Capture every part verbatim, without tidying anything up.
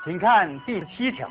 请看第七条：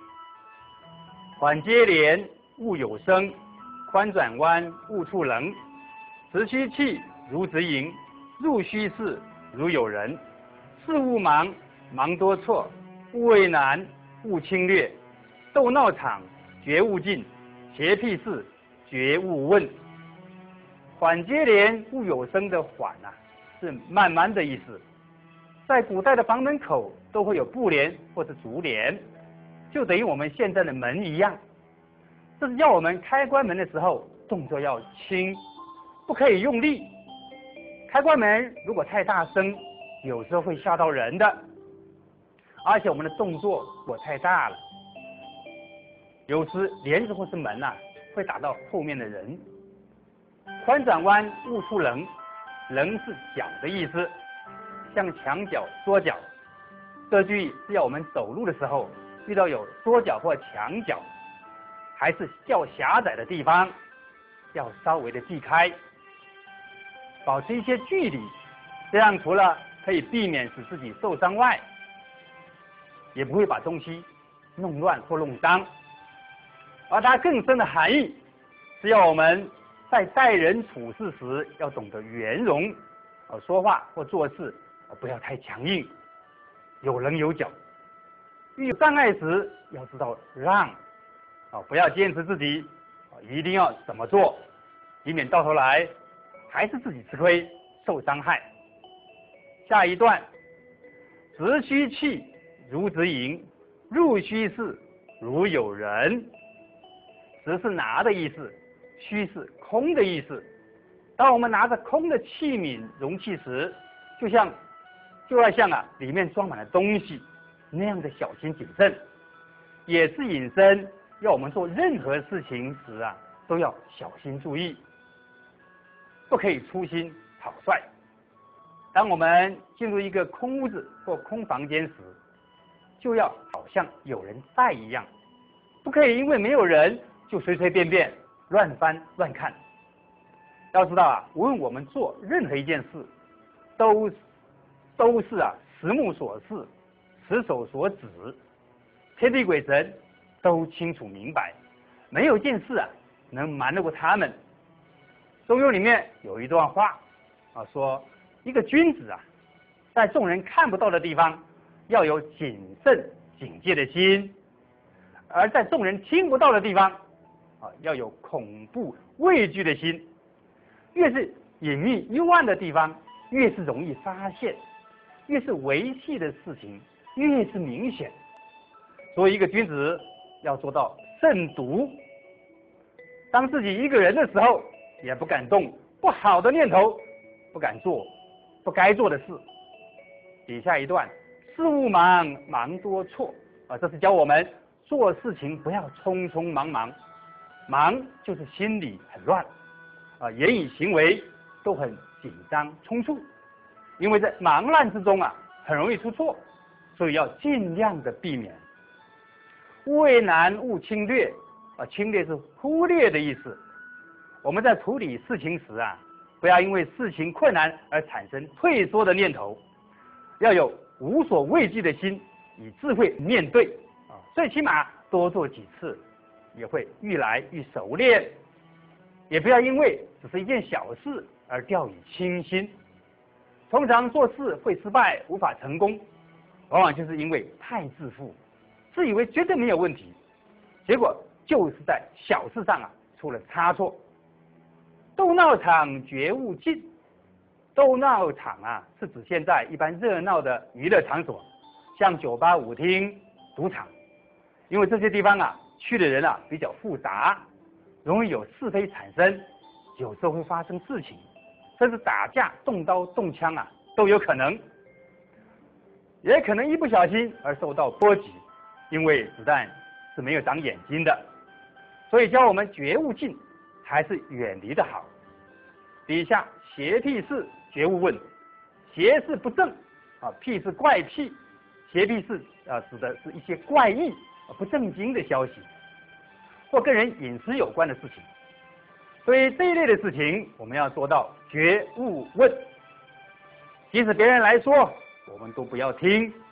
缓接连，勿有声；宽转弯，勿触棱。直虚气，如直盈；入虚室，如有人。事勿忙，忙多错；勿畏难，勿轻略。斗闹场，绝勿近；邪僻事，绝勿问。缓接连，勿有声的缓啊，是慢慢的意思。在古代的房门口都会有布帘或是竹帘，就等于我们现在的门一样。这是要我们开关门的时候动作要轻，不可以用力。开关门如果太大声，有时候会吓到人的，而且我们的动作如果太大了，有时帘子或是门啊会打到后面的人。宽转弯，勿触棱，棱是脚的意思，向墙角缩脚。这句是要我们走路的时候遇到有缩脚或墙角，还是较狭窄的地方，要稍微的避开，保持一些距离。这样除了可以避免使自己受伤外，也不会把东西弄乱或弄脏。而它更深的含义是要我们在待人处事时要懂得圆融，说话或做事不要太强硬，有棱有角。遇有障碍时要知道让，不要坚持自己一定要怎么做，以免到头来还是自己吃亏受伤害。下一段，直虚气，如直盈；入虚室，如有人。直是拿的意思，虚是空的意思。当我们拿着空的器皿容器时，就像就要像啊里面装满了东西那样的小心谨慎，也是引申要我们做任何事情时啊都要小心注意，不可以粗心草率。当我们进入一个空屋子或空房间时，就要好像有人在一样，不可以因为没有人就随随便便乱翻乱看。要知道啊，无论我们做任何一件事，都都是啊实目所视，实手所指，天地鬼神都清楚明白，没有件事啊能瞒得过他们。中庸里面有一段话啊，说一个君子啊，在众人看不到的地方要有谨慎警戒的心，而在众人听不到的地方啊，要有恐怖畏惧的心。越是隐秘幽暗的地方，越是容易发现；越是维系的事情，越是明显。所以，一个君子要做到慎独。当自己一个人的时候，也不敢动不好的念头，不敢做不该做的事。底下一段，事勿忙，忙多错啊，这是教我们做事情不要匆匆忙忙。忙就是心里很乱啊，言语行为都很紧张冲突，因为在忙乱之中啊，很容易出错，所以要尽量的避免。勿畏难，勿轻略啊，轻略是忽略的意思。我们在处理事情时啊，不要因为事情困难而产生退缩的念头，要有无所畏惧的心，以智慧面对啊，最起码多做几次，也会愈来愈熟练。也不要因为只是一件小事而掉以轻心。通常做事会失败无法成功，往往就是因为太自负，自以为绝对没有问题，结果就是在小事上啊出了差错。斗闹场，绝勿近。斗闹场啊，是指现在一般热闹的娱乐场所，像酒吧、舞厅、赌场。因为这些地方啊，去的人啊比较复杂，容易有是非产生，有时候会发生事情，甚至打架、动刀、动枪啊都有可能，也可能一不小心而受到波及，因为子弹是没有长眼睛的，所以教我们绝勿近，还是远离的好。底下邪僻事绝勿问，邪是不正啊，僻是怪癖，邪僻事啊指的是一些怪异、不正经的消息，或跟人隐私有关的事情。所以这一类的事情，我们要做到绝勿问，即使别人来说，我们都不要听，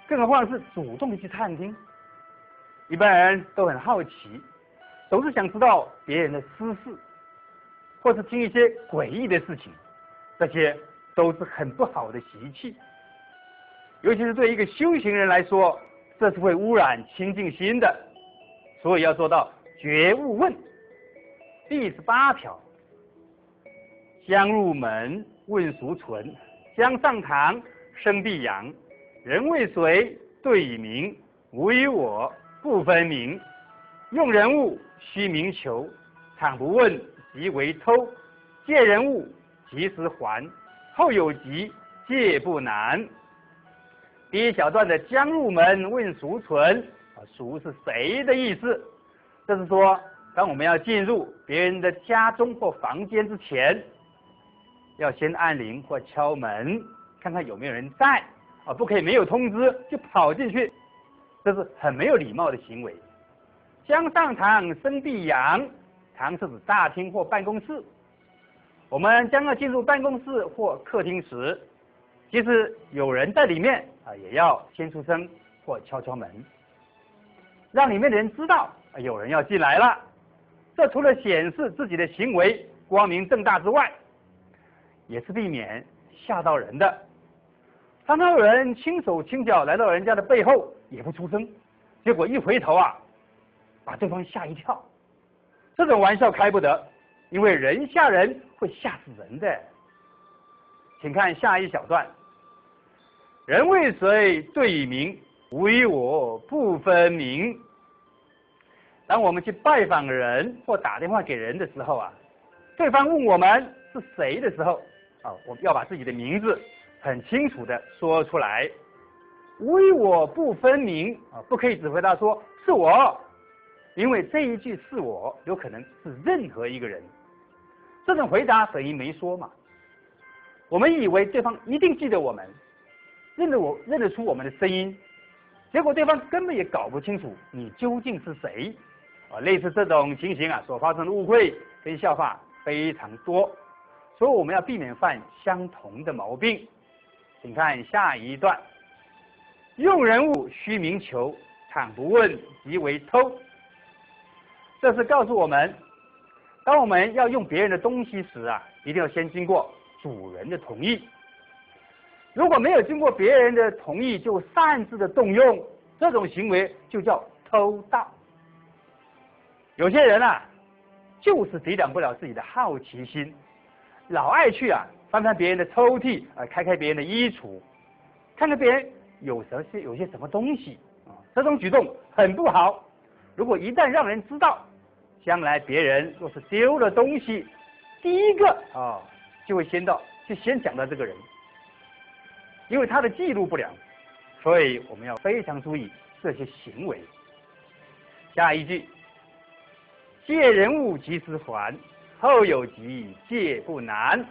更何况是主动的去探听。一般人都很好奇，总是想知道别人的私事，或是听一些诡异的事情，这些都是很不好的习气。尤其是对一个修行人来说，这是会污染清净心的。所以要做到觉悟问。第十八条，将入门问孰存，将上堂生必扬。人为谁，对以明，无以我，不分明。用人物，须明求，倘不问，即为偷。借人物，及时还，后有急，戒不难。第一小段的将入门问孰存，啊，孰是谁的意思？这是说，当我们要进入别人的家中或房间之前，要先按铃或敲门，看看有没有人在，啊，不可以没有通知就跑进去，这是很没有礼貌的行为。将上堂生必扬，堂是指大厅或办公室。我们将要进入办公室或客厅时，即使有人在里面啊，也要先出声或敲敲门，让里面的人知道啊有人要进来了。这除了显示自己的行为光明正大之外，也是避免吓到人的。常常有人轻手轻脚来到人家的背后也不出声，结果一回头啊，把对方吓一跳。这种玩笑开不得，因为人吓人会吓死人的。请看下一小段。人为谁，对以明，无以我，不分明。当我们去拜访人或打电话给人的时候啊，对方问我们是谁的时候啊，我们要把自己的名字很清楚的说出来。无以我，不分明啊，不可以只回答说是我，因为这一句是我有可能是任何一个人，这种回答等于没说嘛。我们以为对方一定记得我们，认得我认得出我们的声音，结果对方根本也搞不清楚你究竟是谁啊。类似这种情形啊，所发生的误会跟笑话非常多，所以我们要避免犯相同的毛病。请看下一段。用人物，须明求，倘不问，即为偷。这是告诉我们，当我们要用别人的东西时啊，一定要先经过主人的同意。如果没有经过别人的同意就擅自的动用，这种行为就叫偷盗。有些人啊，就是抵挡不了自己的好奇心，老爱去啊翻翻别人的抽屉，啊开开别人的衣橱，看看别人有什些有些什么东西啊，这种举动很不好。如果一旦让人知道，将来别人若是丢了东西，第一个啊就会先到就先讲到这个人，因为他的记录不良，所以我们要非常注意这些行为。下一句，借人物，及时还，后有急，戒不难。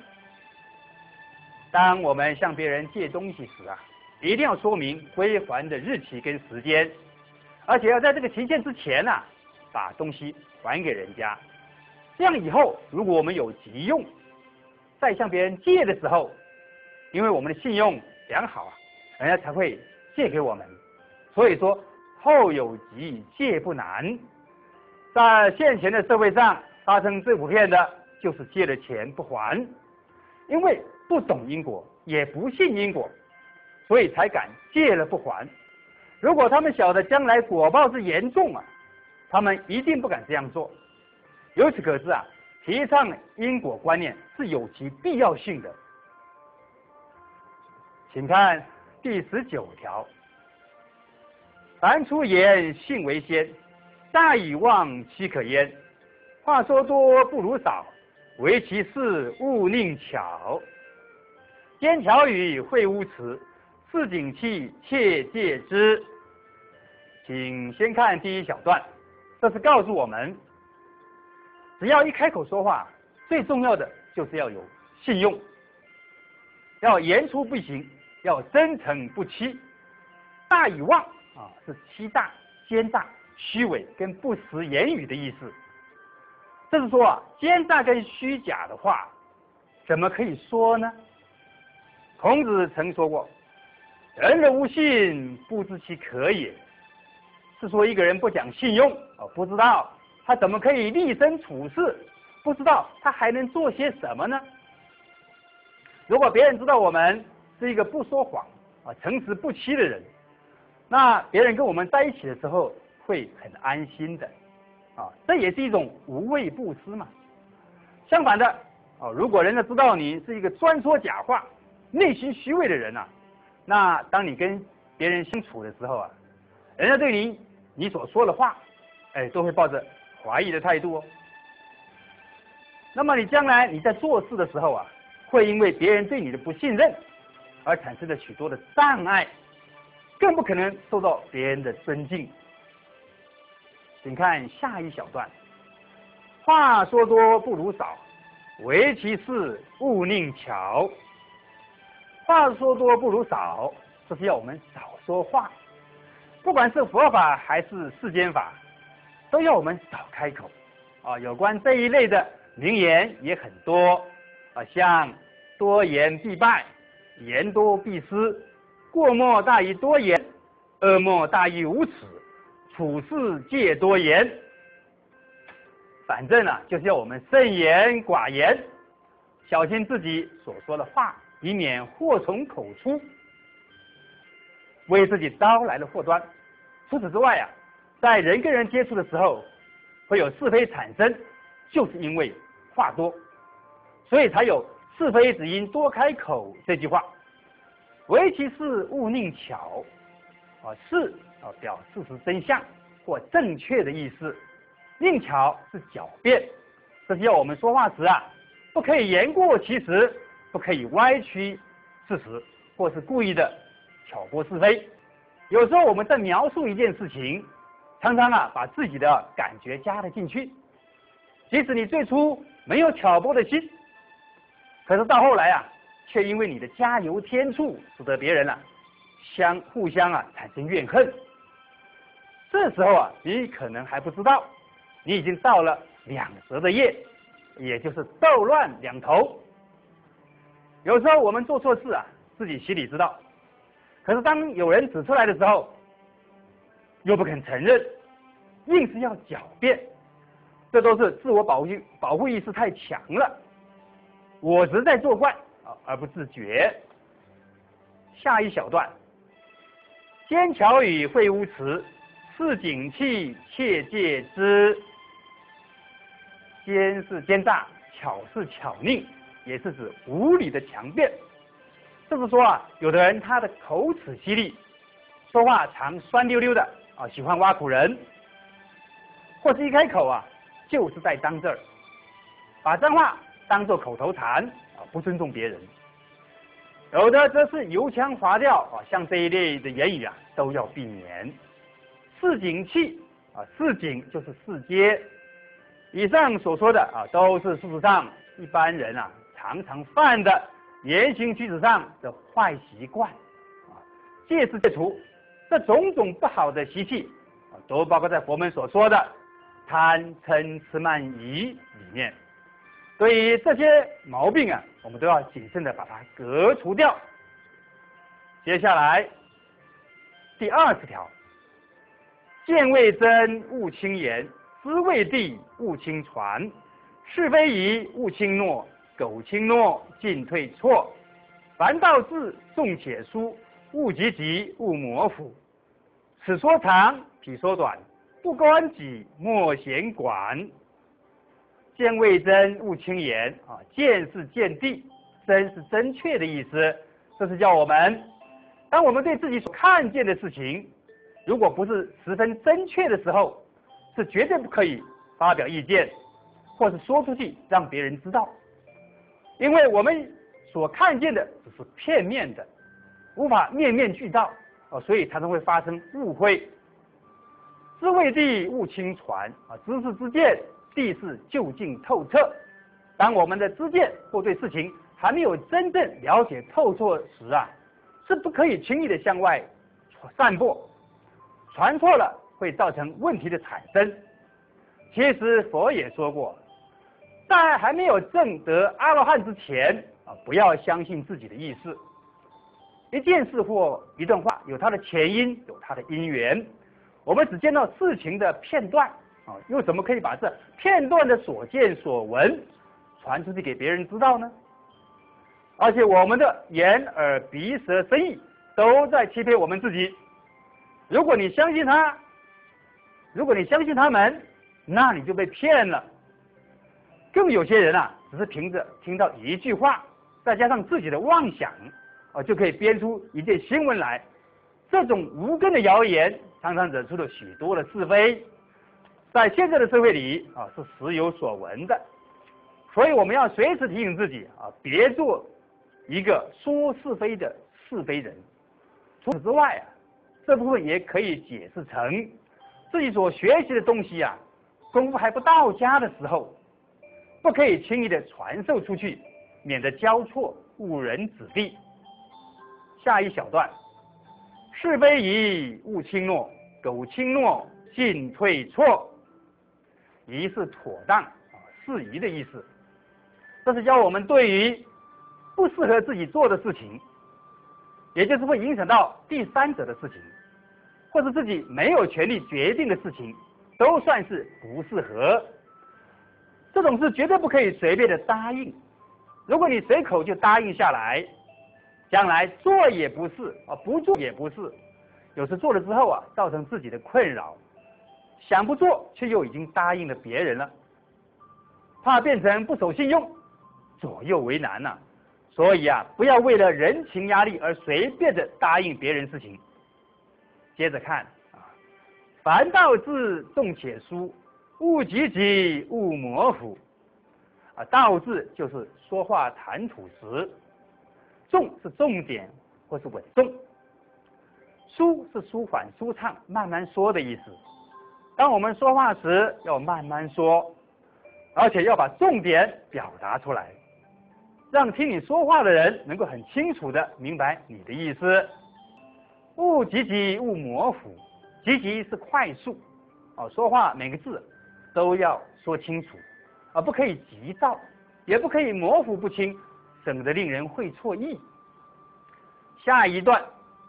当我们向别人借东西时啊，一定要说明归还的日期跟时间，而且要在这个期限之前啊，把东西还给人家。这样以后如果我们有急用，再向别人借的时候，因为我们的信用良好啊，人家才会借给我们。所以说后有急，戒不难。在现前的社会上发生最普遍的就是借了钱不还，因为不懂因果也不信因果，所以才敢借了不还。如果他们晓得将来果报之严重啊，他们一定不敢这样做。由此可知啊，提倡因果观念是有其必要性的。请看第十九条。凡出言，信为先，大以妄，岂可焉？话说多不如少，唯其事勿宁巧。奸巧语，秽污词，市井气，切戒之。请先看第一小段，这是告诉我们，只要一开口说话，最重要的就是要有信用，要言出不行，要真诚不欺。大以妄啊，是欺诈、奸诈、虚伪跟不实言语的意思。这是说啊，奸诈跟虚假的话，怎么可以说呢？孔子曾说过：“ 人若无信，不知其可也。是说一个人不讲信用啊，不知道他怎么可以立身处世，不知道他还能做些什么呢？如果别人知道我们是一个不说谎啊、诚实不欺的人，那别人跟我们在一起的时候会很安心的啊，这也是一种无畏布施嘛。相反的啊，如果人家知道你是一个专说假话、内心虚伪的人啊，那当你跟别人相处的时候啊，人家对你你所说的话，哎，都会抱着怀疑的态度哦。那么你将来你在做事的时候啊，会因为别人对你的不信任而产生了许多的障碍，更不可能受到别人的尊敬。请看下一小段：话说多不如少，唯其事勿宁巧。话说多不如少，这是要我们少说话。不管是佛法还是世间法，都要我们少开口啊。有关这一类的名言也很多啊，像多言必败，言多必失，过莫大于多言，恶莫大于无耻，处事戒多言。反正啊，就是要我们慎言寡言，小心自己所说的话，以免祸从口出，为自己招来了祸端。除此之外啊，在人跟人接触的时候，会有是非产生，就是因为话多，所以才有是非只因多开口这句话。唯其事勿宁巧啊，是啊表事实真相或正确的意思，宁巧是狡辩，这是要我们说话时啊，不可以言过其实，不可以歪曲事实，或是故意的挑拨是非。有时候我们在描述一件事情，常常啊把自己的感觉加了进去，即使你最初没有挑拨的心，可是到后来啊，却因为你的加油添醋，使得别人啊相互相啊产生怨恨。这时候啊，你可能还不知道，你已经造了两舌的业，也就是斗乱两头。有时候我们做错事啊，自己心里知道，可是当有人指出来的时候，又不肯承认，硬是要狡辩，这都是自我保护保护意识太强了，我执在作怪啊，而不自觉。下一小段：奸巧语会污词，是警器切戒之。奸是奸诈，巧是巧佞，也是指无理的强辩。就是说啊，有的人他的口齿犀利，说话常酸溜溜的啊，喜欢挖苦人，或是一开口啊就是在脏字儿，把脏话当作口头禅啊，不尊重别人。有的则是油腔滑调啊，像这一类的言语啊都要避免。市井气啊，市井就是市街。以上所说的啊，都是事实上一般人啊常常犯的言行举止上的坏习惯啊，戒是戒除这种种不好的习气啊，都包括在佛门所说的贪嗔痴慢疑里面。对于这些毛病啊，我们都要谨慎的把它革除掉。接下来第二十条：见未真勿轻言，知未地勿轻传，是非疑勿轻诺，苟轻诺进退错。凡道字重且疏，勿急急勿模糊。此说长，彼说短，不关己莫闲管。见未真勿轻言啊，见是见地，真是正确的意思。这是叫我们，当我们对自己所看见的事情，如果不是十分正确的时候，是绝对不可以发表意见，或是说出去让别人知道。因为我们所看见的只是片面的，无法面面俱到啊，所以常常会发生误会。知未地勿轻传啊，知是知见，地是究竟透彻。当我们的知见或对事情还没有真正了解透彻时啊，是不可以轻易的向外散播，传错了会造成问题的产生。其实佛也说过，在还没有证得阿罗汉之前啊，不要相信自己的意思。 一件事或一段话有它的前因，有它的因缘。我们只见到事情的片段啊，又怎么可以把这片段的所见所闻传出去给别人知道呢？而且我们的眼耳鼻舌身意都在欺骗我们自己。如果你相信他，如果你相信他们，那你就被骗了。更有些人啊，只是凭着听到一句话，再加上自己的妄想啊，就可以编出一件新闻来。这种无根的谣言，常常惹出了许多的是非，在现在的社会里啊，是时有所闻的。所以我们要随时提醒自己啊，别做一个说是非的是非人。除此之外啊，这部分也可以解释成自己所学习的东西啊，功夫还不到家的时候，不可以轻易的传授出去，免得交错误人子弟。下一小段，是非宜勿轻诺，苟轻诺，进退错。宜是妥当啊，适宜的意思。这是教我们对于不适合自己做的事情，也就是会影响到第三者的事情，或者自己没有权利决定的事情，都算是不适合。这种事绝对不可以随便的答应。如果你随口就答应下来，将来做也不是啊，不做也不是，有时做了之后啊，造成自己的困扰，想不做却又已经答应了别人了，怕变成不守信用，左右为难呐、啊。所以啊，不要为了人情压力而随便的答应别人事情。接着看啊，凡道字重且疏，勿急急，勿模糊。啊，道字就是说话谈吐时，重是重点或是稳重，舒是舒缓舒畅慢慢说的意思。当我们说话时要慢慢说，而且要把重点表达出来，让听你说话的人能够很清楚的明白你的意思。勿急急，勿模糊。急急是快速哦，说话每个字都要说清楚，啊，不可以急躁，也不可以模糊不清，省得令人会错意。下一段，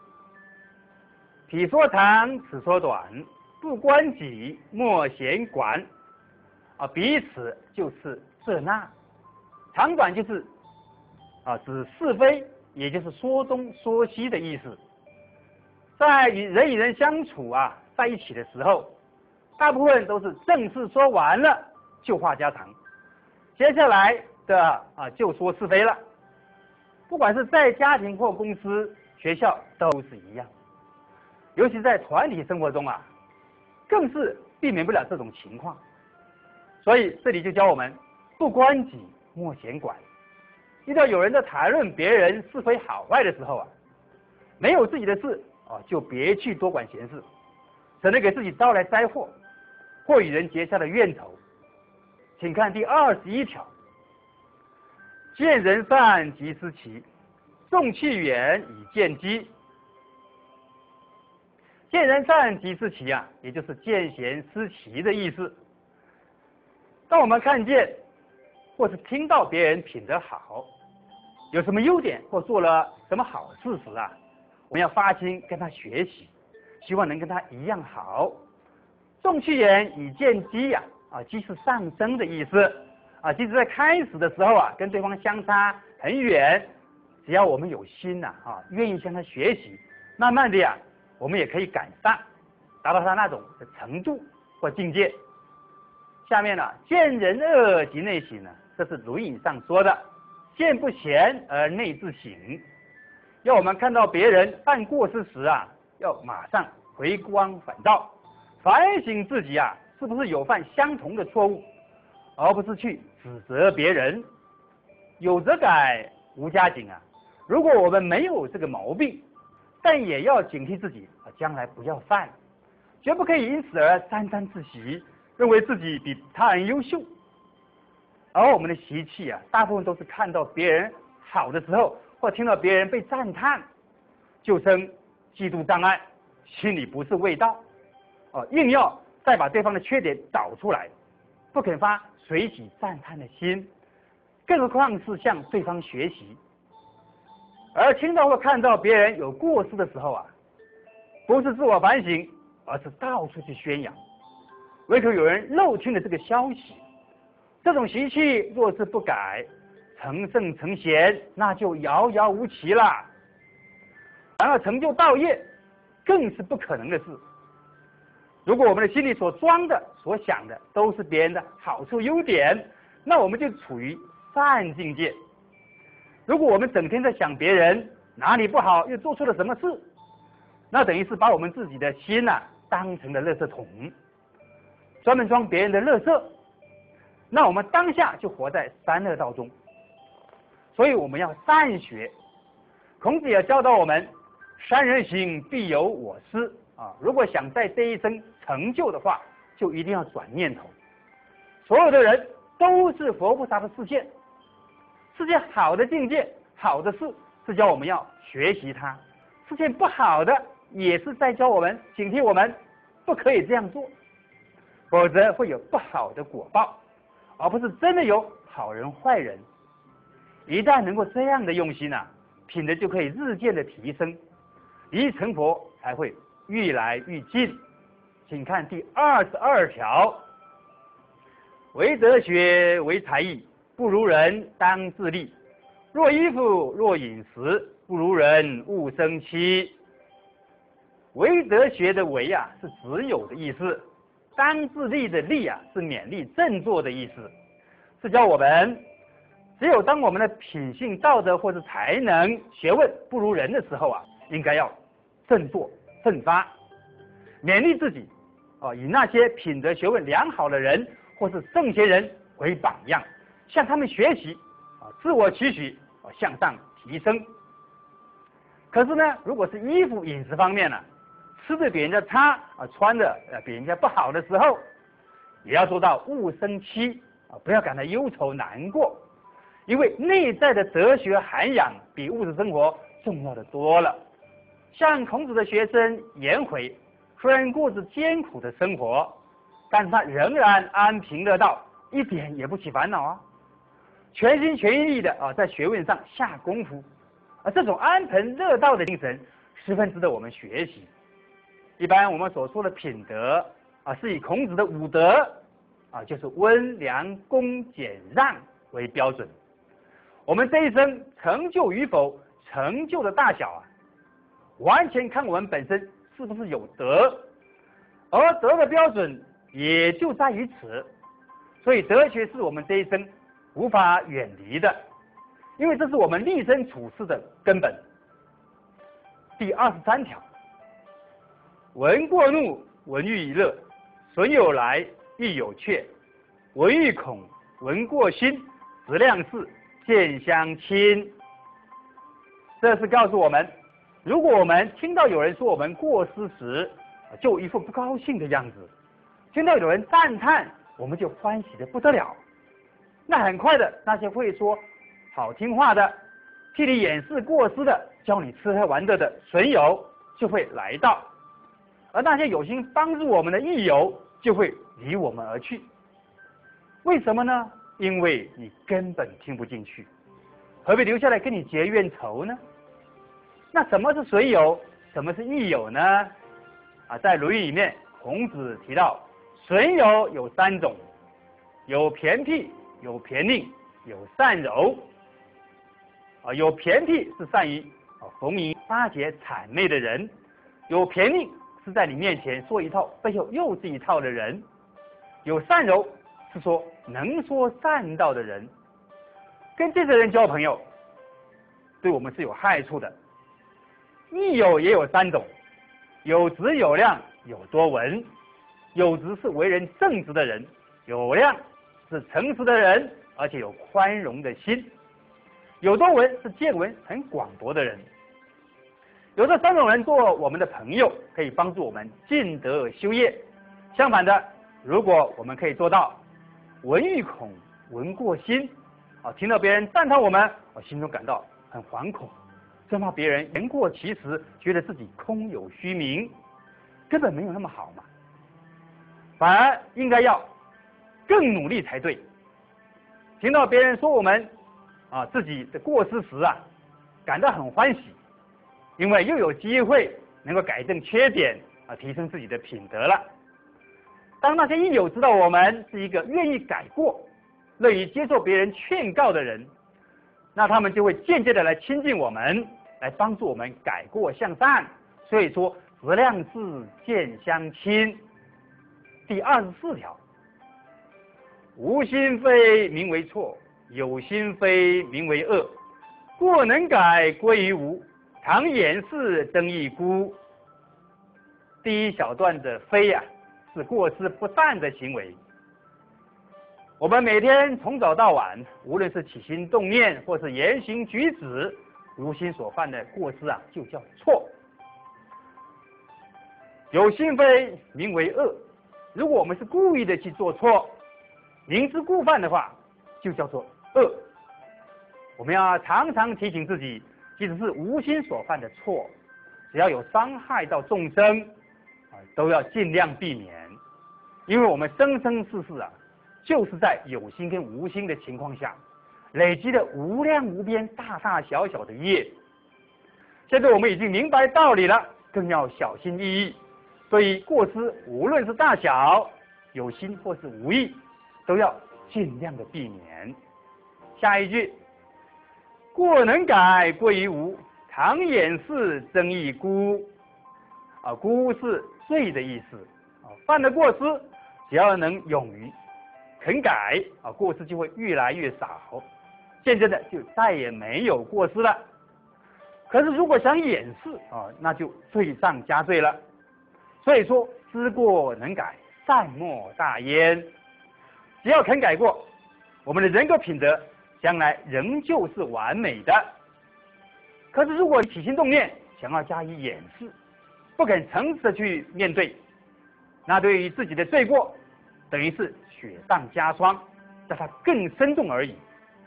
彼说长，此说短，不关己，莫闲管。啊，彼此就是这那，长短就是啊指是非，也就是说东说西的意思。在与人与人相处啊在一起的时候，大部分都是正事说完了就话家常，接下来的啊就说是非了。不管是在家庭或公司、学校都是一样，尤其在团体生活中啊，更是避免不了这种情况。所以这里就教我们不关己莫闲管。遇到有人在谈论别人是非好坏的时候啊，没有自己的事啊，就别去多管闲事，省得给自己招来灾祸，或与人结下了怨仇。请看第二十一条，见人善即思齐，众气远以见机。见人善即思齐啊，也就是见贤思齐的意思。当我们看见或是听到别人品德好，有什么优点或做了什么好事时啊，我们要发心跟他学习，希望能跟他一样好。众气远以见机呀，啊，机是上升的意思啊。即使在开始的时候啊，跟对方相差很远，只要我们有心呐啊，愿意向他学习，慢慢的呀，我们也可以赶上，达到他那种的程度或境界。下面呢，见人恶即内省呢，这是《论语》上说的，见不贤而内自省。要我们看到别人犯过失时啊，要马上回光返照，反省自己啊，是不是有犯相同的错误，而不是去指责别人。有则改，无加警啊。如果我们没有这个毛病，但也要警惕自己啊，将来不要犯，绝不可以因此而沾沾自喜，认为自己比他人优秀。而我们的习气啊，大部分都是看到别人好的时候，或听到别人被赞叹，就生嫉妒障碍，心里不是味道，哦，硬要再把对方的缺点找出来，不肯发随喜赞叹的心，更何况是向对方学习。 而听到或看到别人有过失的时候啊，不是自我反省，而是到处去宣扬，唯恐有人漏听了这个消息。这种习气若是不改，成圣成贤那就遥遥无期了。然而成就道业更是不可能的事。如果我们的心里所装的、所想的都是别人的好处优点，那我们就处于善境界。如果我们整天在想别人哪里不好，又做错了什么事，那等于是把我们自己的心呐、啊、当成了垃圾桶，专门装别人的垃圾。那我们当下就活在三恶道中。所以我们要善学。孔子也教导我们，三人行必有我师啊。如果想在这一生成就的话，就一定要转念头。所有的人都是佛菩萨的示现，世界好的境界、好的事是教我们要学习它；世界不好的也是在教我们、警惕我们不可以这样做，否则会有不好的果报，而不是真的有好人坏人。一旦能够这样的用心啊，品德就可以日渐的提升，离成佛才会愈来愈近。请看第二十二条：唯德学，唯才艺，不如人当自砺。若衣服，若饮食，不如人勿生戚。唯德学的唯啊是只有的意思，当自砺的砺啊是勉励振作的意思，是教我们只有当我们的品性、道德或者才能、学问不如人的时候啊，应该要振作、奋发，勉励自己啊，以那些品德、学问良好的人或是圣贤人为榜样，向他们学习啊，自我期许啊，向上提升。可是呢，如果是衣服、饮食方面呢、啊，吃的比人家差啊，穿的呃比人家不好的时候，也要做到勿生戚啊，不要感到忧愁难过。因为内在的哲学涵养比物质生活重要的多了。像孔子的学生颜回，虽然过着艰苦的生活，但是他仍然安贫乐道，一点也不起烦恼啊，全心全意的啊在学问上下功夫，而这种安贫乐道的精神十分值得我们学习。一般我们所说的品德啊，是以孔子的五德啊，就是温良恭俭让为标准。我们这一生成就与否，成就的大小啊，完全看我们本身是不是有德，而德的标准也就在于此。所以德学是我们这一生无法远离的，因为这是我们立身处世的根本。第二十三条：闻过怒，闻欲乐，损有来，必有却。闻欲恐，闻过心，质量事，见相亲。这是告诉我们，如果我们听到有人说我们过失时，就一副不高兴的样子；听到有人赞叹，我们就欢喜的不得了。那很快的，那些会说好听话的、替你掩饰过失的、教你吃喝玩乐的损友就会来到，而那些有心帮助我们的益友就会离我们而去。为什么呢？因为你根本听不进去，何必留下来跟你结怨仇呢？那什么是损友，什么是益友呢？啊，在《论语》里面，孔子提到损友有三种，有偏僻，有偏佞，有善柔。啊，有偏僻是善于啊逢迎巴结谄媚的人，有偏佞是在你面前说一套，背后又是一套的人，有善柔是说能说善道的人。跟这些人交朋友，对我们是有害处的。益友也有三种，有直有量，有多闻。有直是为人正直的人，有量是诚实的人，而且有宽容的心。有多闻是见闻很广博的人。有这三种人做我们的朋友，可以帮助我们尽德修业。相反的，如果我们可以做到闻欲恐，闻过心，啊，听到别人赞叹我们，我心中感到很惶恐，生怕别人言过其实，觉得自己空有虚名，根本没有那么好嘛。反而应该要更努力才对。听到别人说我们啊自己的过失时啊， 感到很欢喜，因为又有机会能够改正缺点啊，提升自己的品德了。当那些益友知道我们是一个愿意改过、乐于接受别人劝告的人，那他们就会间接的来亲近我们，来帮助我们改过向善。所以说，质量是见相亲。第二十四条，无心非名为错，有心非名为恶。过能改归于无，常掩饰增益孤。第一小段的非啊，是过失不善的行为。我们每天从早到晚，无论是起心动念，或是言行举止，如心所犯的过失啊，就叫错。有心非名为恶。如果我们是故意的去做错，明知故犯的话，就叫做恶。我们要常常提醒自己，即使是无心所犯的错，只要有伤害到众生，啊，都要尽量避免，因为我们生生世世啊，就是在有心跟无心的情况下，累积了无量无边、大大小小的业。现在我们已经明白道理了，更要小心翼翼。所以过失无论是大小，有心或是无意，都要尽量的避免。下一句，过能改归于无，常掩饰增益孤。啊，孤是罪的意思。啊，犯了过失，只要能勇于肯改，啊，过失就会越来越少，渐渐的就再也没有过失了。可是如果想掩饰啊，那就罪上加罪了。所以说，知过能改，善莫大焉。只要肯改过，我们的人格品德将来仍旧是完美的。可是如果起心动念想要加以掩饰，不肯诚实的去面对，那对于自己的罪过，等于是雪上加霜，让它更深重而已。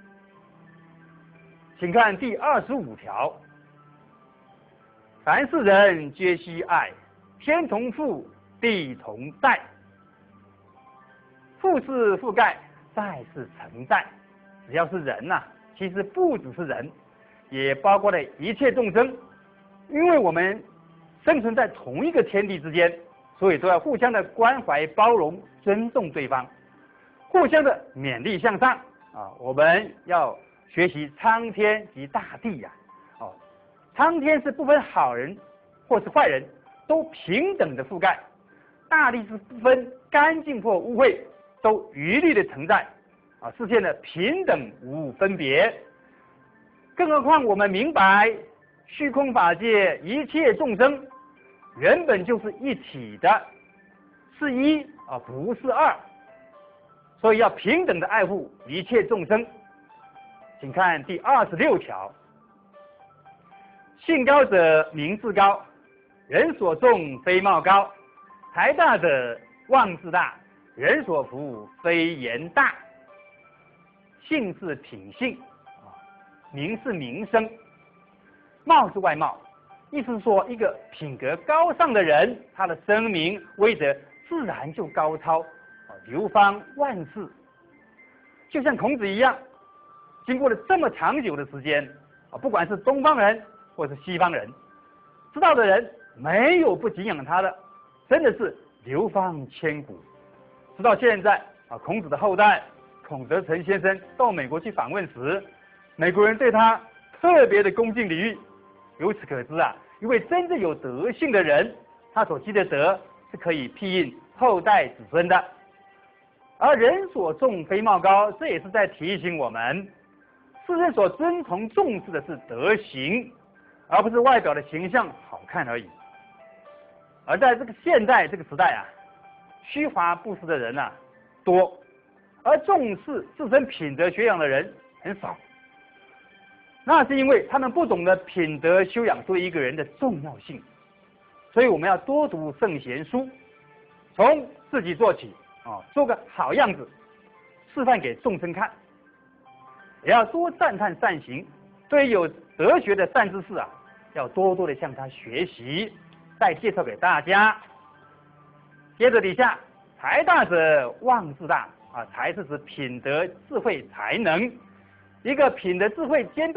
请看第二十五条，凡是人皆须爱，天同覆，地同载。覆是覆盖，载是承载。只要是人呐、啊，其实不只是人，也包括了一切众生。因为我们生存在同一个天地之间，所以都要互相的关怀、包容、尊重对方，互相的勉励向上啊！我们要学习苍天及大地呀、啊！哦，苍天是不分好人或是坏人，都平等的覆盖；大地是不分干净或污秽，都一律的承载，啊，实现了平等无分别。更何况我们明白，虚空法界一切众生原本就是一体的，是一啊，不是二，所以要平等的爱护一切众生。请看第二十六条：性高者名自高，人所重非貌高；财大者望自大，人所服非言大。性是品性，名是名声，貌是外貌。意思是说，一个品格高尚的人，他的声名威德自然就高超，流芳万世。就像孔子一样，经过了这么长久的时间，啊，不管是东方人或是西方人，知道的人没有不敬仰他的，真的是流芳千古。直到现在啊，孔子的后代孔德成先生到美国去访问时，美国人对他特别的恭敬礼遇。由此可知啊，一位真正有德性的人，他所积的德是可以庇荫后代子孙的。而人所重非貌高，这也是在提醒我们，世人所尊崇重视的是德行，而不是外表的形象好看而已。而在这个现代这个时代啊，虚华不实的人啊多，而重视自身品德修养的人很少。那是因为他们不懂得品德修养对一个人的重要性。所以我们要多读圣贤书，从自己做起啊，做个好样子，示范给众生看。也要多赞叹善行，对于有德学的善知识啊，要多多的向他学习，再介绍给大家。接着底下，财大者望自大啊，财是指品德、智慧、才能。一个品德智慧兼备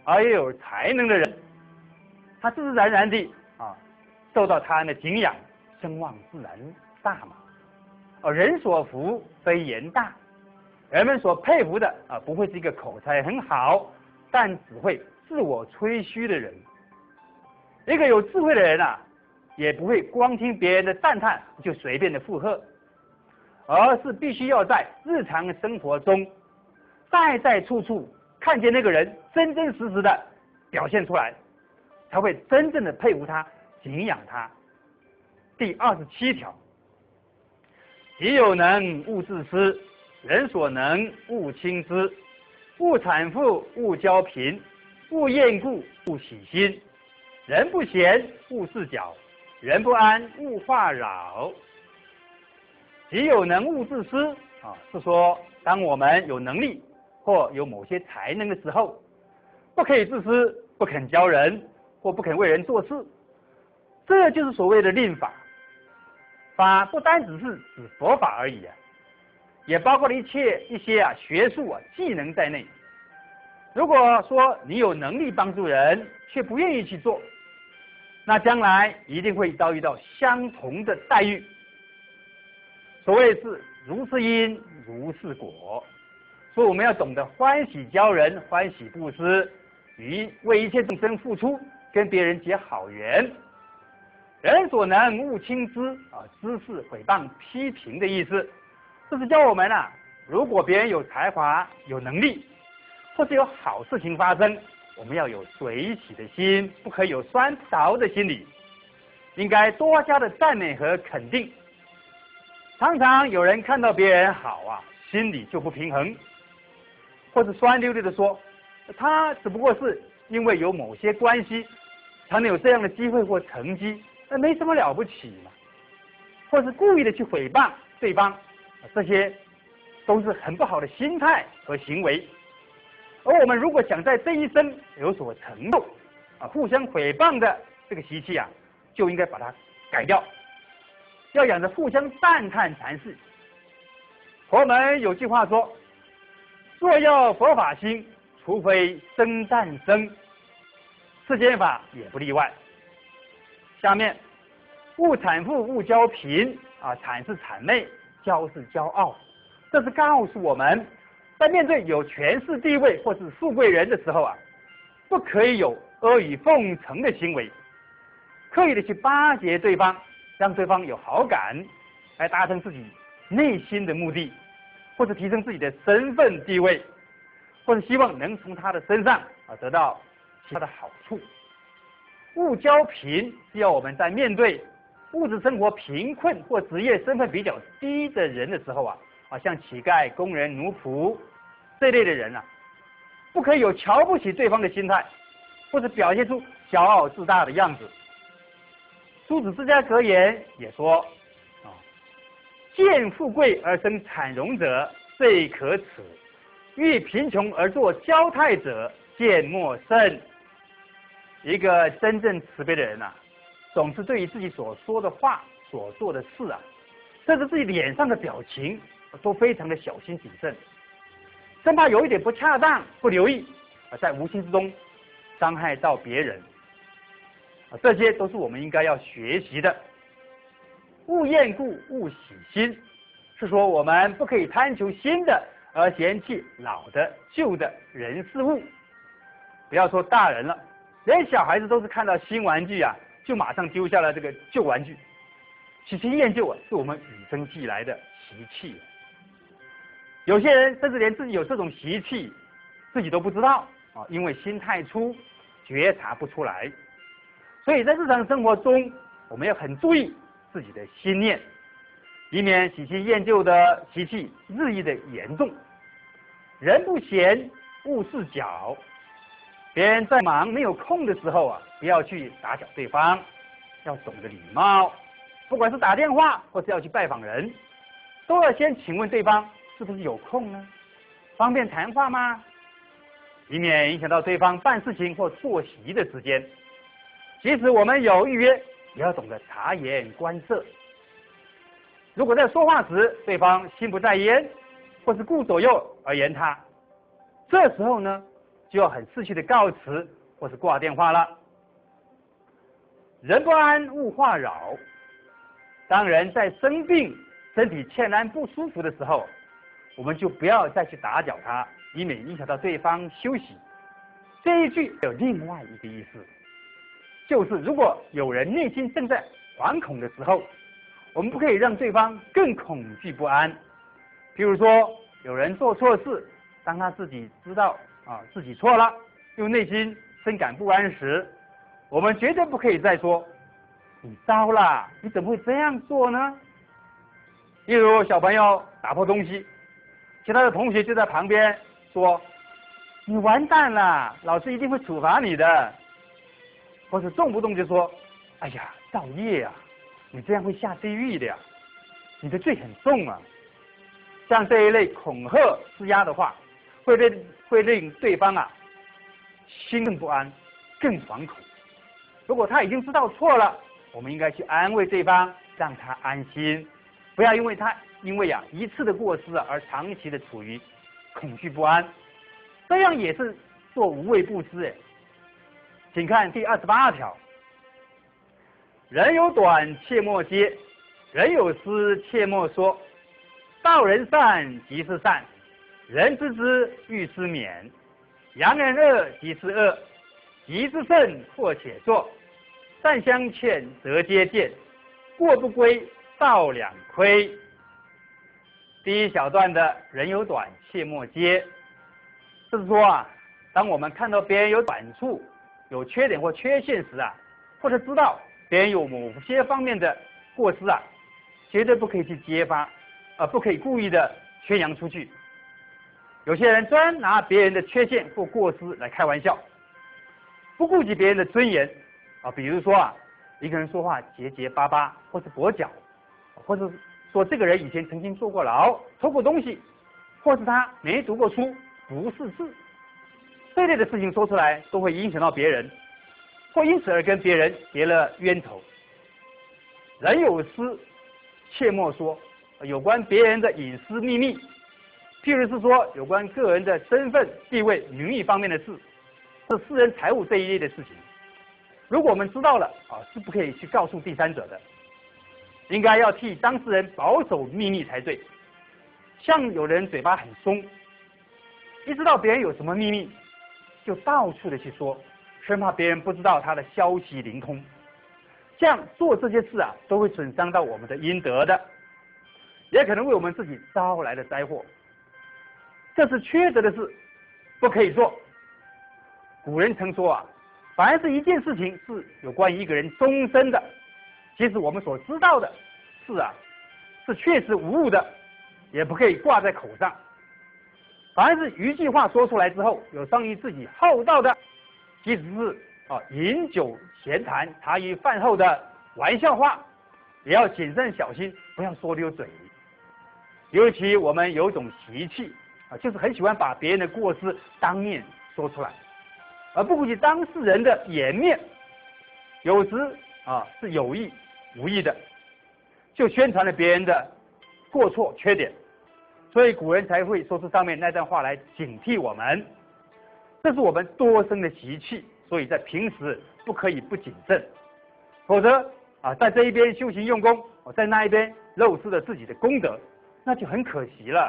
而又有才能的人，他自自然然地啊受到他人的敬仰，声望自然大嘛。而人所服非言大，人们所佩服的啊不会是一个口才很好，但只会自我吹嘘的人。一个有智慧的人啊，也不会光听别人的赞叹就随便的附和，而是必须要在日常生活中在在处处看见那个人真真实实的表现出来，才会真正的佩服他、敬仰他。第二十七条，己有能，勿自私；人所能，勿轻之；勿产妇，勿骄贫；勿厌故，勿喜新；人不闲，勿事搅；人不安，勿话扰。己有能，勿自私啊，是说当我们有能力或有某些才能的时候，不可以自私，不肯教人，或不肯为人做事，这就是所谓的吝法。法不单只是指佛法而已啊，也包括了一切一些啊学术啊技能在内。如果说你有能力帮助人，却不愿意去做，那将来一定会遭遇到相同的待遇。所谓是如是因，如是果。所以我们要懂得欢喜教人，欢喜布施，与为一切众生付出，跟别人结好缘。人所能，勿轻之啊，知是毁谤批评的意思。这是教我们啊，如果别人有才华、有能力，或是有好事情发生，我们要有随喜的心，不可以有酸槽的心理，应该多加的赞美和肯定。常常有人看到别人好啊，心里就不平衡，或是酸溜溜的说，他只不过是因为有某些关系，才能有这样的机会或成绩，那没什么了不起嘛。或是故意的去诽谤对方，这些都是很不好的心态和行为。而我们如果想在这一生有所成就啊，互相诽谤的这个习气啊，就应该把它改掉，要养着互相赞叹禅事。佛门有句话说，若要佛法兴，除非生战生，世间法也不例外。下面，勿产妇，勿骄贫啊，产是谄媚，骄是骄傲，这是告诉我们，在面对有权势地位或是富贵人的时候啊，不可以有阿谀奉承的行为，刻意的去巴结对方，让对方有好感，来达成自己内心的目的，或者提升自己的身份地位，或者希望能从他的身上啊得到其他的好处。勿骄贫是要我们在面对物质生活贫困或职业身份比较低的人的时候啊，啊像乞丐、工人、奴仆这类的人啊，不可以有瞧不起对方的心态，或者表现出骄傲自大的样子。诸子之家格言也说啊，见富贵而生产荣者，最可耻；遇贫穷而作骄态者，见莫甚。一个真正慈悲的人啊，总是对于自己所说的话、所做的事啊，甚至自己脸上的表情，都非常的小心谨慎，生怕有一点不恰当、不留意啊，在无形之中伤害到别人啊，这些都是我们应该要学习的。勿厌故，勿喜新，是说我们不可以贪求新的，而嫌弃老的、旧的人事物。不要说大人了，连小孩子都是看到新玩具啊，就马上丢下了这个旧玩具。喜新厌旧啊，是我们与生俱来的习气。有些人甚至连自己有这种习气，自己都不知道啊，因为心太粗，觉察不出来。所以在日常生活中，我们要很注意自己的心念，以免喜新厌旧的习气日益的严重。人不闲，勿事搅。别人在忙没有空的时候啊，不要去打搅对方，要懂得礼貌。不管是打电话或是要去拜访人，都要先请问对方是不是有空呢？方便谈话吗？以免影响到对方办事情或作息的时间。即使我们有预约，也要懂得察言观色。如果在说话时对方心不在焉，或是顾左右而言他，这时候呢， 就要很识趣的告辞或是挂电话了。人不安，物化扰。当人在生病、身体欠然不舒服的时候，我们就不要再去打搅他，以免影响到对方休息。这一句有另外一个意思，就是如果有人内心正在惶恐的时候，我们不可以让对方更恐惧不安。譬如说，有人做错事，当他自己知道啊自己错了，又内心深感不安时，我们绝对不可以再说你糟了，你怎么会这样做呢？例如小朋友打破东西，其他的同学就在旁边说你完蛋了，老师一定会处罚你的，或是动不动就说哎呀造业啊，你这样会下地狱的呀，你的罪很重啊。像这一类恐吓施压的话，会令会令对方啊心更不安，更惶恐。如果他已经知道错了，我们应该去安慰对方，让他安心，不要因为他因为啊一次的过失啊而长期的处于恐惧不安，这样也是做无畏布施哎。请看第二十八条，人有短，切莫揭；人有失，切莫说。道人善，即是善；人知之，欲施勉。扬人恶，即是恶；急之甚，或且作。善相劝，则皆见；过不归，道两亏。第一小段的人有短，切莫揭，这是说啊，当我们看到别人有短处、有缺点或缺陷时啊，或者知道别人有某些方面的过失啊，绝对不可以去揭发，呃，不可以故意的宣扬出去。有些人专拿别人的缺陷或过失来开玩笑，不顾及别人的尊严啊，比如说啊，一个人说话结结巴巴，或是跛脚，或是说这个人以前曾经坐过牢、偷过东西，或是他没读过书、不识字，这类的事情说出来，都会影响到别人，或因此而跟别人结了冤仇。人有私，切莫说。有关别人的隐私秘密，譬如是说有关个人的身份、地位、名誉方面的事，是私人财物这一类的事情，如果我们知道了啊，是不可以去告诉第三者的，应该要替当事人保守秘密才对。像有人嘴巴很松，一知道别人有什么秘密，就到处的去说，生怕别人不知道他的消息灵通，这样做这些事啊，都会损伤到我们的阴德的，也可能为我们自己招来的灾祸。这是缺德的事，不可以做。古人曾说啊，凡是一件事情是有关于一个人终身的，即使我们所知道的事啊是确实无误的，也不可以挂在口上。凡是一句话说出来之后有伤于自己厚道的，即使是啊饮酒闲谈、茶余饭后的玩笑话，也要谨慎小心，不要说溜嘴。尤其我们有一种习气啊，就是很喜欢把别人的过失当面说出来，而不顾及当事人的颜面，有时啊是有意无意的，就宣传了别人的过错缺点，所以古人才会说出上面那段话来警惕我们。这是我们多生的习气，所以在平时不可以不谨慎，否则啊在这一边修行用功，在那一边漏失了自己的功德，那就很可惜了。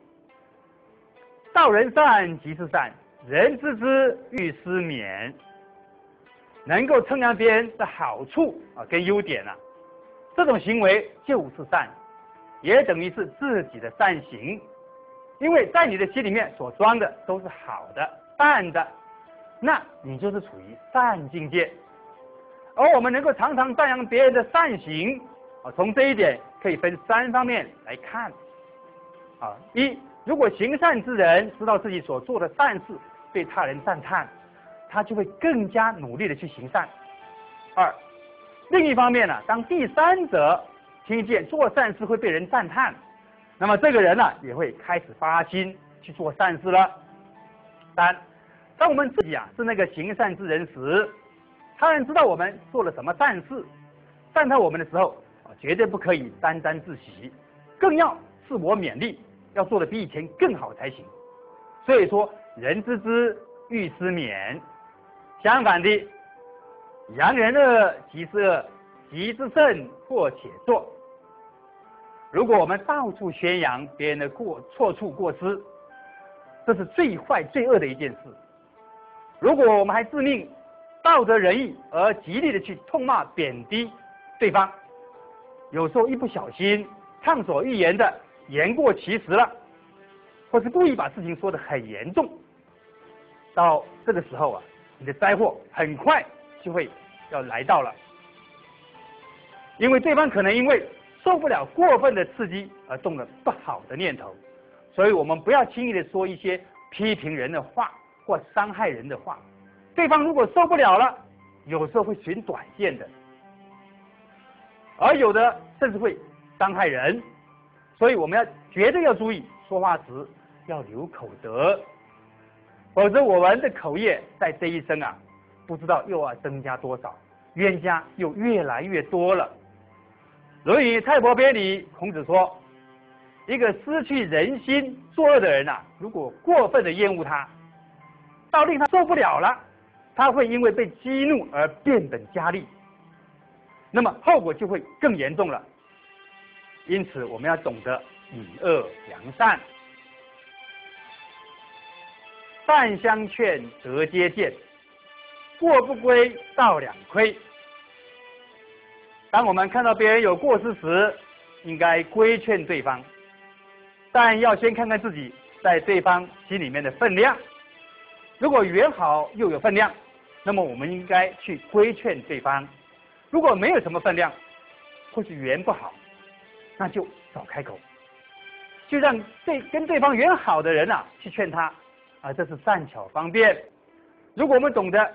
道人善，即是善；人知之，欲施勉。能够称扬别人的好处啊跟优点啊，这种行为就是善，也等于是自己的善行。因为在你的心里面所装的都是好的、善的，那你就是处于善境界。而我们能够常常赞扬别人的善行啊，从这一点可以分三方面来看啊：一，如果行善之人知道自己所做的善事被他人赞叹，他就会更加努力的去行善。二，另一方面呢、啊，当第三者听见做善事会被人赞叹，那么这个人呢、啊、也会开始发心去做善事了。三，当我们自己啊是那个行善之人时，他人知道我们做了什么善事，赞叹我们的时候啊，绝对不可以沾沾自喜，更要自我勉励，要做的比以前更好才行。所以说，人知之， 欲思勉。相反的，扬人恶，即是恶，即之甚，或且作。如果我们到处宣扬别人的过错处过失，这是最坏最恶的一件事。如果我们还自命道德仁义而极力的去痛骂贬低对方，有时候一不小心畅所欲言的言过其实了，或是故意把事情说得很严重，到这个时候啊，你的灾祸很快就会要来到了。因为对方可能因为受不了过分的刺激而动了不好的念头，所以我们不要轻易的说一些批评人的话或伤害人的话。对方如果受不了了，有时候会寻短见的，而有的甚至会伤害人。所以我们要绝对要注意说话时要留口德，否则我们的口业在这一生啊，不知道又要增加多少，冤家又越来越多了。《论语·泰伯篇》里，孔子说，一个失去人心作恶的人啊，如果过分的厌恶他，到令他受不了了，他会因为被激怒而变本加厉，那么后果就会更严重了。因此我们要懂得以恶扬善，善相劝，则皆见，过不归，道两亏。当我们看到别人有过失时，应该规劝对方，但要先看看自己在对方心里面的分量。如果缘好又有分量，那么我们应该去规劝对方；如果没有什么分量，或是缘不好，那就少开口，就让对跟对方缘好的人啊去劝他，啊，这是善巧方便。如果我们懂得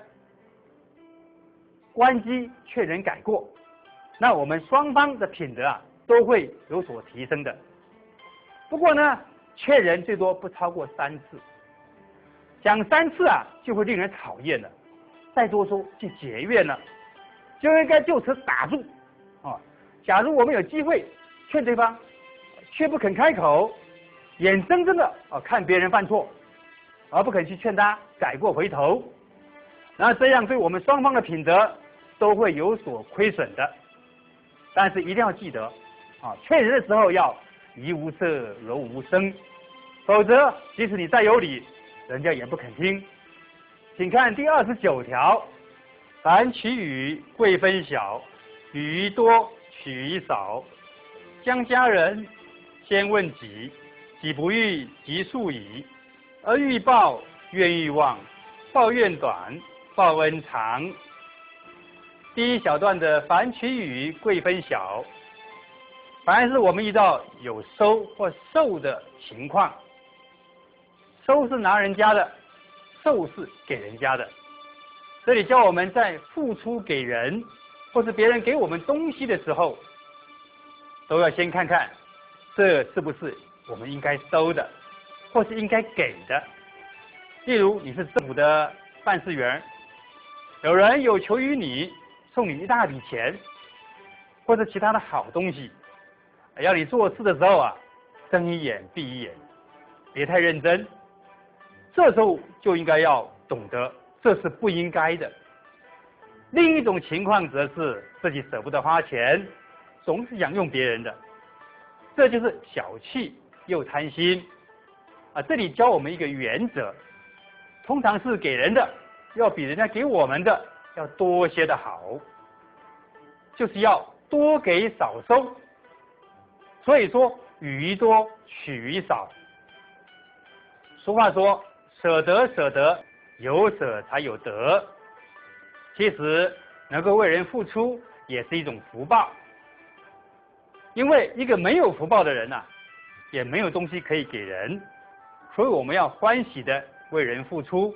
关机劝人改过，那我们双方的品德啊都会有所提升的。不过呢，劝人最多不超过三次，讲三次啊就会令人讨厌了，再多说就结怨了，就应该就此打住啊。假如我们有机会劝对方，却不肯开口，眼睁睁的啊看别人犯错，而不肯去劝他改过回头，那这样对我们双方的品德都会有所亏损的。但是一定要记得啊，劝人的时候要怡无色，柔无声，否则即使你再有理，人家也不肯听。请看第二十九条：凡其语，贵分晓，语多，取于少。将家人，先问己，己不欲，即速矣。而欲报，怨欲忘，报怨短，报恩长。第一小段的凡其语，贵分晓。凡是我们遇到有收或受的情况，收是拿人家的，受是给人家的。这里教我们在付出给人，或是别人给我们东西的时候，都要先看看这是不是我们应该收的，或是应该给的。例如你是政府的办事员，有人有求于你，送你一大笔钱，或者其他的好东西，要你做事的时候啊，睁一眼闭一眼，别太认真。这时候就应该要懂得这是不应该的。另一种情况则是自己舍不得花钱，总是想用别人的，这就是小气又贪心啊。这里教我们一个原则，通常是给人的要比人家给我们的要多些的好，就是要多给少收。所以说予多取于少。俗话说舍得舍得，有舍才有得。其实能够为人付出也是一种福报，因为一个没有福报的人啊，也没有东西可以给人，所以我们要欢喜的为人付出。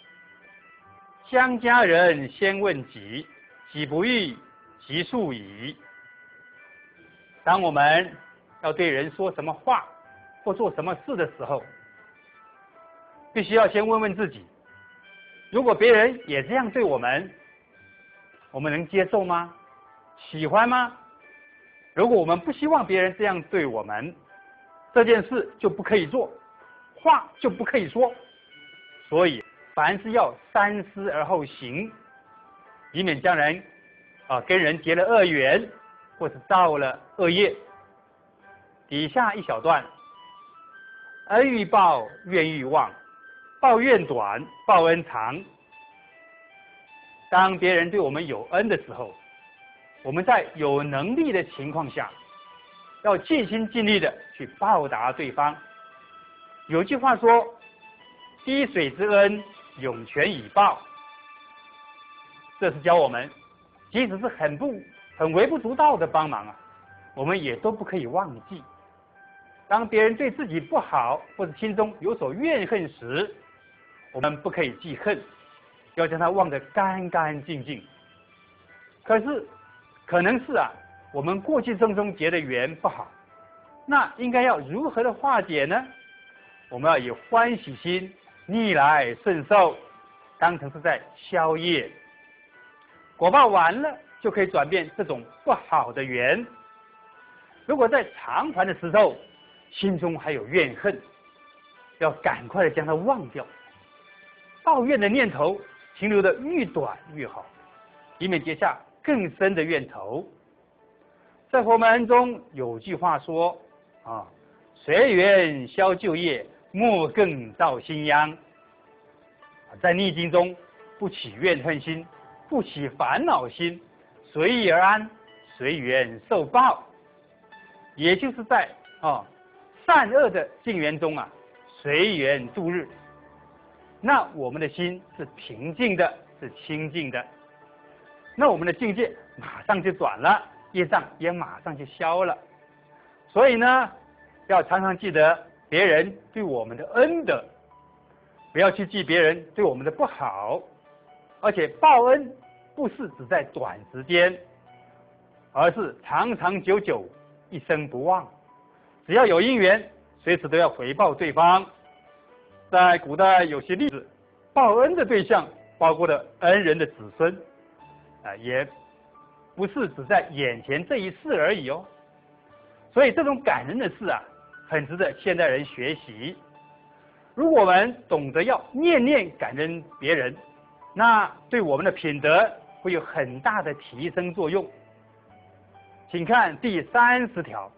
将家人，先问己，己不欲，即速矣。当我们要对人说什么话或做什么事的时候，必须要先问问自己，如果别人也这样对我们，我们能接受吗？喜欢吗？如果我们不希望别人这样对我们，这件事就不可以做，话就不可以说。所以凡事要三思而后行，以免将来啊跟人结了恶缘，或是造了恶业。底下一小段，恩欲报，怨欲忘，报怨短，报恩长。当别人对我们有恩的时候，我们在有能力的情况下，要尽心尽力的去报答对方。有句话说：“滴水之恩，涌泉以报。”这是教我们，即使是很不很微不足道的帮忙啊，我们也都不可以忘记。当别人对自己不好，或者心中有所怨恨时，我们不可以记恨，要将它忘得干干净净。可是，可能是啊，我们过去生中结的缘不好，那应该要如何的化解呢？我们要以欢喜心逆来顺受，当成是在消业。果报完了，就可以转变这种不好的缘。如果在偿还的时候，心中还有怨恨，要赶快的将它忘掉。抱怨的念头停留的愈短愈好，以免结下更深的怨头。在佛门中有句话说啊，随缘消旧业，莫更造新殃。在逆境中不起怨恨心，不起烦恼心，随遇而安，随缘受报。也就是在啊善恶的境缘中啊，随缘度日。那我们的心是平静的，是清净的，那我们的境界马上就转了，业障也马上就消了。所以呢，要常常记得别人对我们的恩德，不要去记别人对我们的不好。而且报恩不是只在短时间，而是长长久久，一生不忘。只要有因缘，随时都要回报对方。在古代有些例子，报恩的对象包括了恩人的子孙，啊，也不是只在眼前这一世而已哦。所以这种感人的事啊，很值得现代人学习。如果我们懂得要念念感恩别人，那对我们的品德会有很大的提升作用。请看第三十条。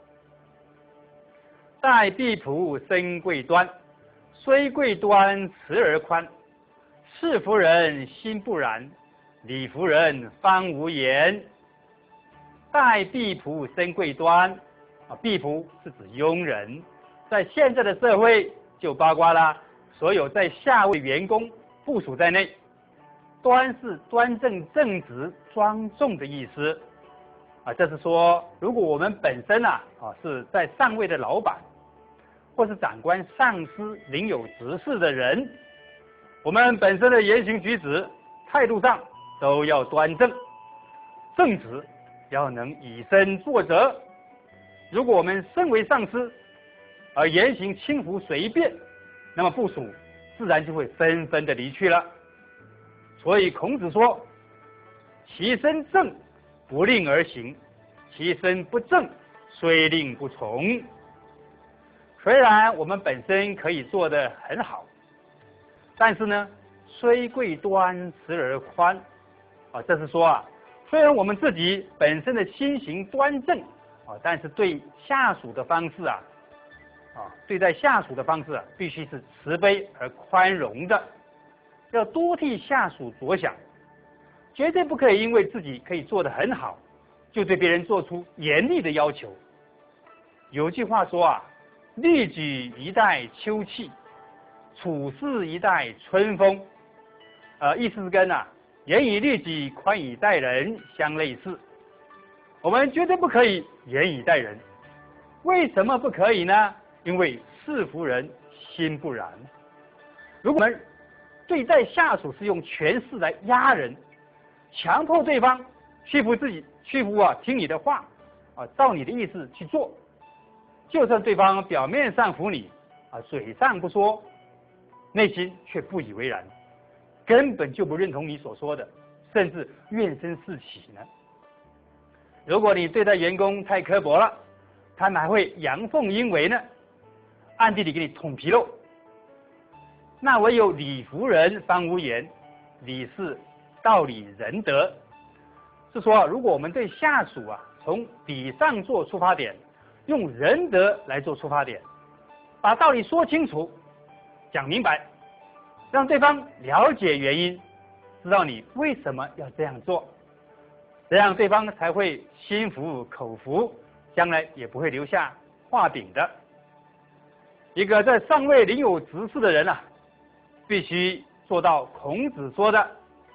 待婢仆身贵端，虽贵端慈而宽。是夫人心不然，礼服人方无言。待婢仆身贵端啊，婢仆是指佣人，在现在的社会就包括了所有在下位员工部属在内。端是端正正直庄重的意思啊，这是说如果我们本身啊啊是在上位的老板，或是长官、上司、领有执事的人，我们本身的言行举止、态度上都要端正、正直，要能以身作则。如果我们身为上司，而言行轻浮随便，那么部属自然就会纷纷的离去了。所以孔子说：“其身正，不令而行；其身不正，虽令不从。”虽然我们本身可以做得很好，但是呢，虽贵端慈而宽啊，这是说啊，虽然我们自己本身的心行端正啊，但是对下属的方式啊，啊，对待下属的方式啊，必须是慈悲而宽容的，要多替下属着想，绝对不可以因为自己可以做得很好，就对别人做出严厉的要求。有句话说啊，律举一代秋气，处事一代春风。呃，意思是跟啊严以律己，宽以待人相类似。我们绝对不可以严以待人。为什么不可以呢？因为是夫人心不然。如果我们对待下属是用权势来压人，强迫对方屈服自己，屈服啊听你的话啊，照你的意思去做。就算对方表面上服你啊，嘴上不说，内心却不以为然，根本就不认同你所说的，甚至怨声四起呢。如果你对待员工太刻薄了，他们还会阳奉阴违呢，暗地里给你捅皮肉。 那唯有理服人方无言。理是道理仁德，是说如果我们对下属啊从理上做出发点，用仁德来做出发点，把道理说清楚，讲明白，让对方了解原因，知道你为什么要这样做，这样对方才会心服口服，将来也不会留下画饼的。一个在上位领有执事的人啊，必须做到孔子说的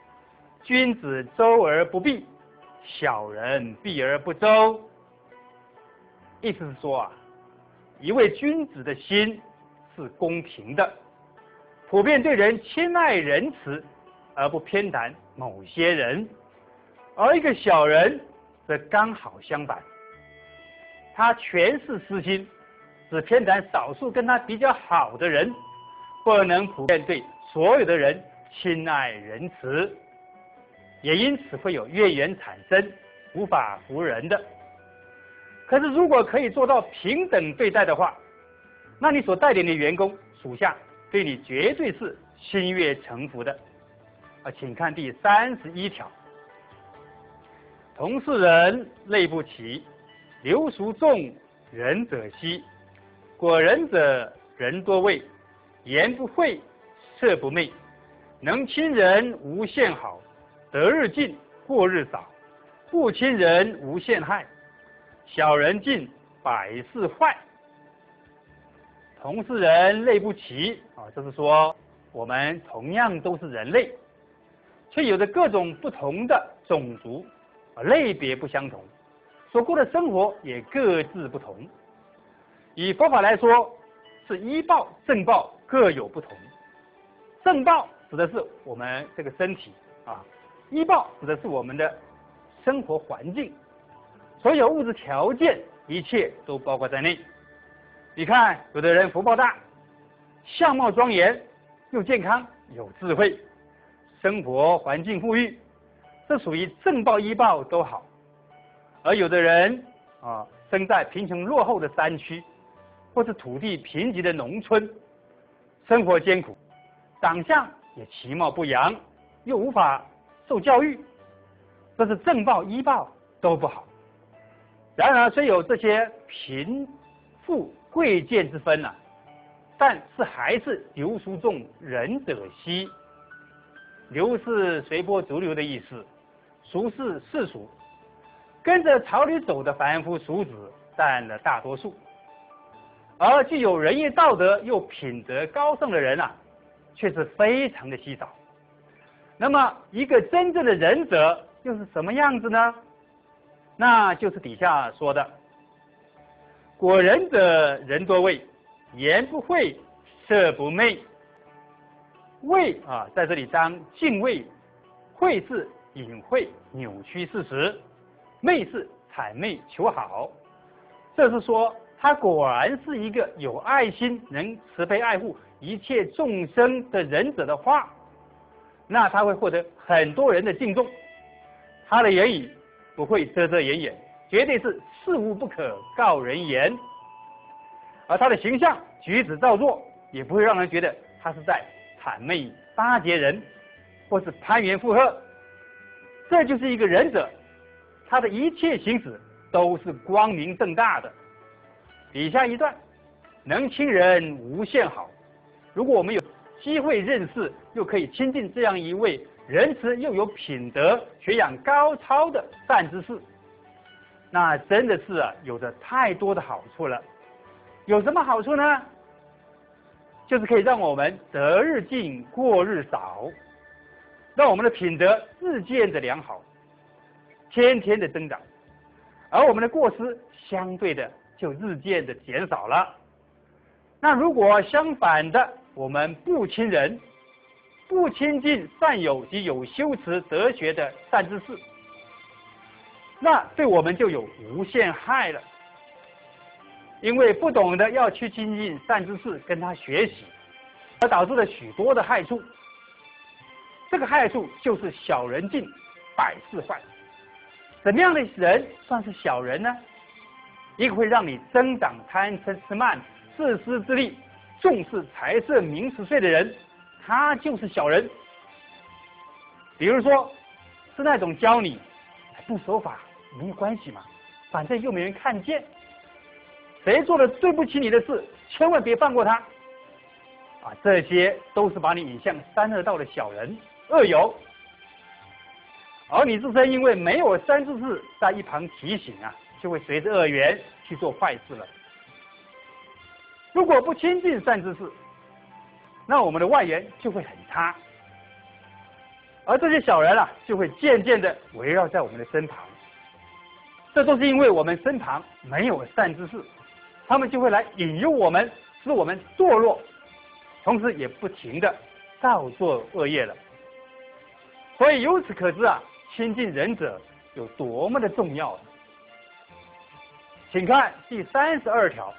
“君子周而不避，小人避而不周”。意思是说啊，一位君子的心是公平的，普遍对人亲爱仁慈，而不偏袒某些人；而一个小人则刚好相反，他全是私心，只偏袒少数跟他比较好的人，不能普遍对所有的人亲爱仁慈，也因此会有怨言产生，无法服人的。可是如果可以做到平等对待的话，那你所带领的员工属下对你绝对是心悦诚服的。啊，请看第三十一条：同是人，类不齐；流俗众，仁者稀。果仁者，人多畏；言不讳，色不昧。能亲人，无限好；得日进，过日少。不亲人，无限害。小人进，百事坏。同是人，类不齐啊，就是说我们同样都是人类，却有着各种不同的种族，啊，类别不相同，所过的生活也各自不同。以佛法来说，是医报、正报各有不同。正报指的是我们这个身体啊，医报指的是我们的生活环境，所有物质条件，一切都包括在内。你看，有的人福报大，相貌庄严，又健康，有智慧，生活环境富裕，这属于正报医报都好。而有的人啊，生在贫穷落后的山区，或是土地贫瘠的农村，生活艰苦，长相也其貌不扬，又无法受教育，这是正报医报都不好。然而虽有这些贫富贵贱之分啊，但是还是流俗众，仁者稀。流是随波逐流的意思，俗是世俗，跟着潮流走的凡夫俗子占了大多数。而具有仁义道德又品德高尚的人啊，却是非常的稀少。那么一个真正的仁者又是什么样子呢？那就是底下说的：果仁者，人多畏；言不讳，色不昧。畏啊，在这里当敬畏；讳是隐晦扭曲事实；昧是谄媚求好。这是说他果然是一个有爱心、能慈悲爱护一切众生的仁者的话，那他会获得很多人的敬重。他的言语不会遮遮掩掩，绝对是事无不可告人言。而他的形象举止造作，也不会让人觉得他是在谄媚巴结人，或是攀援附和。这就是一个仁者，他的一切行止都是光明正大的。底下一段：能亲人，无限好。如果我们有机会认识，又可以亲近这样一位仁慈又有品德、学养高超的善知识，那真的是啊，有着太多的好处了。有什么好处呢？就是可以让我们得日进，过日少，让我们的品德日渐的良好，天天的增长，而我们的过失相对的就日渐的减少了。那如果相反的，我们不亲人，不亲近善友及有修持德学的善知识，那对我们就有无限害了。因为不懂得要去亲近善知识，跟他学习，而导致了许多的害处。这个害处就是小人进，百事坏。怎么样的人算是小人呢？一个会让你增长贪嗔痴慢、自私自利、重视财色名食睡的人， 他就是小人。比如说，是那种教你不守法没有关系嘛，反正又没人看见，谁做了对不起你的事，千万别放过他。啊，这些都是把你引向三恶道的小人恶友。而你自身因为没有三智士在一旁提醒啊，就会随着恶缘去做坏事了。如果不亲近善知识，那我们的外缘就会很差，而这些小人啊，就会渐渐的围绕在我们的身旁。这都是因为我们身旁没有善知识，他们就会来引诱我们，使我们堕落，同时也不停的造作恶业了。所以由此可知啊，亲近仁者有多么的重要啊。请看第三十二条：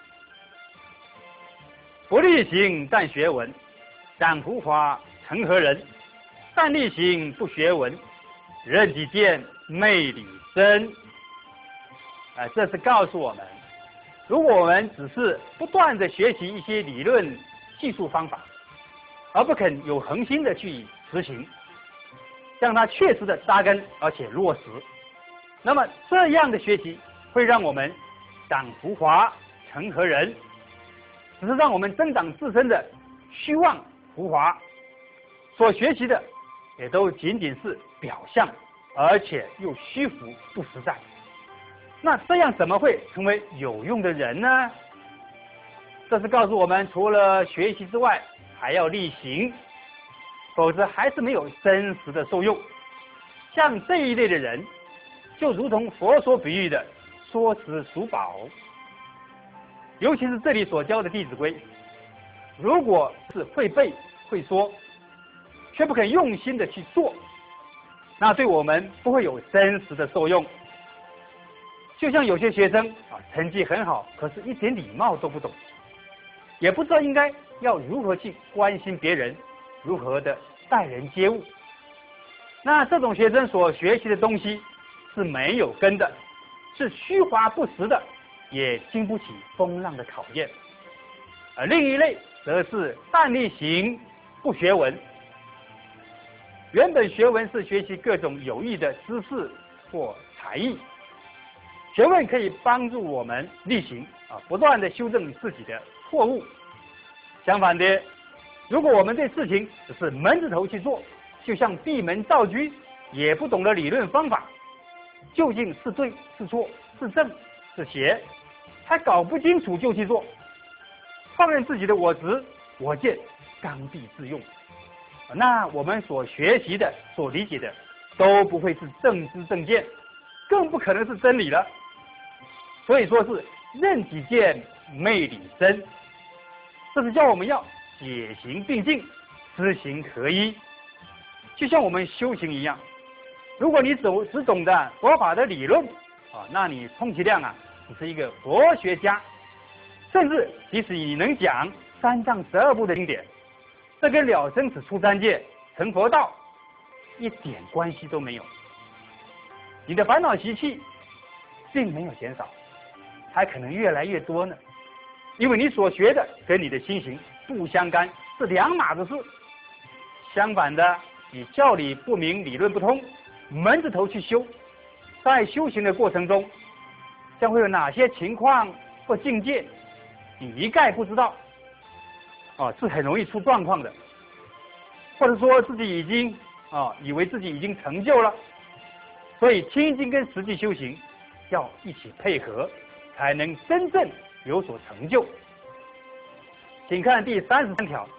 不力行但学文，长浮华成何人？但力行不学文，任己见昧理深。啊，这是告诉我们，如果我们只是不断的学习一些理论技术方法，而不肯有恒心的去实行，让它确实的扎根而且落实，那么这样的学习会让我们长浮华成何人？只是让我们增长自身的虚妄浮华，所学习的也都仅仅是表象，而且又虚浮不实在。那这样怎么会成为有用的人呢？这是告诉我们，除了学习之外，还要力行，否则还是没有真实的受用。像这一类的人，就如同佛所比喻的说辞属宝，尤其是这里所教的《弟子规》，如果是会背会说，却不肯用心的去做，那对我们不会有真实的受用。就像有些学生啊，成绩很好，可是一点礼貌都不懂，也不知道应该要如何去关心别人，如何的待人接物。那这种学生所学习的东西是没有根的，是虚华不实的，也经不起风浪的考验。而另一类则是但力行不学文，原本学文是学习各种有益的知识或才艺，学问可以帮助我们力行啊，不断的修正自己的错误。相反的，如果我们对事情只是闷着头去做，就像闭门造车，也不懂得理论方法，究竟是对是错是正是邪，还搞不清楚就去做，放任自己的我执我见，刚愎自用，那我们所学习的所理解的都不会是正知正见，更不可能是真理了。所以说是任己见昧理深，这是叫我们要解行并进，知行合一。就像我们修行一样，如果你只只懂得佛法的理论啊，那你充其量啊只是一个佛学家，甚至即使你能讲三藏十二部的经典，这跟了生死出三界成佛道一点关系都没有。你的烦恼习气并没有减少，还可能越来越多呢，因为你所学的跟你的心行不相干，是两码子事。相反的，你教理不明，理论不通，闷着头去修，在修行的过程中，将会有哪些情况或境界，你一概不知道，啊，是很容易出状况的。或者说自己已经啊，以为自己已经成就了，所以亲近跟实际修行要一起配合，才能真正有所成就。请看第三十三条：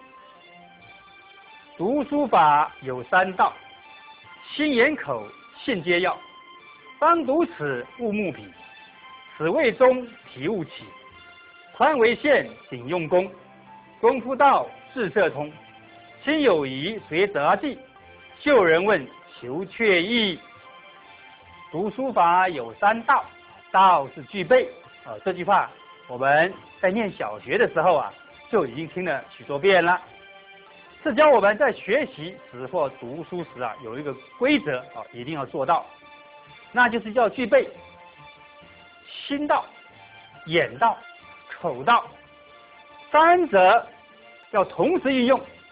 读书法有三道，心眼口信皆要。当读此勿慕彼，此谓中体悟起。宽为限，谨用功，功夫到智摄通。心有疑随杂记，旧人问求确意。读书法有三道，道是具备啊、呃，这句话我们在念小学的时候啊就已经听了许多遍了。是教我们在学习时或读书时啊有一个规则啊，一定要做到，那就是要具备心道、眼道、口道三者要同时运用，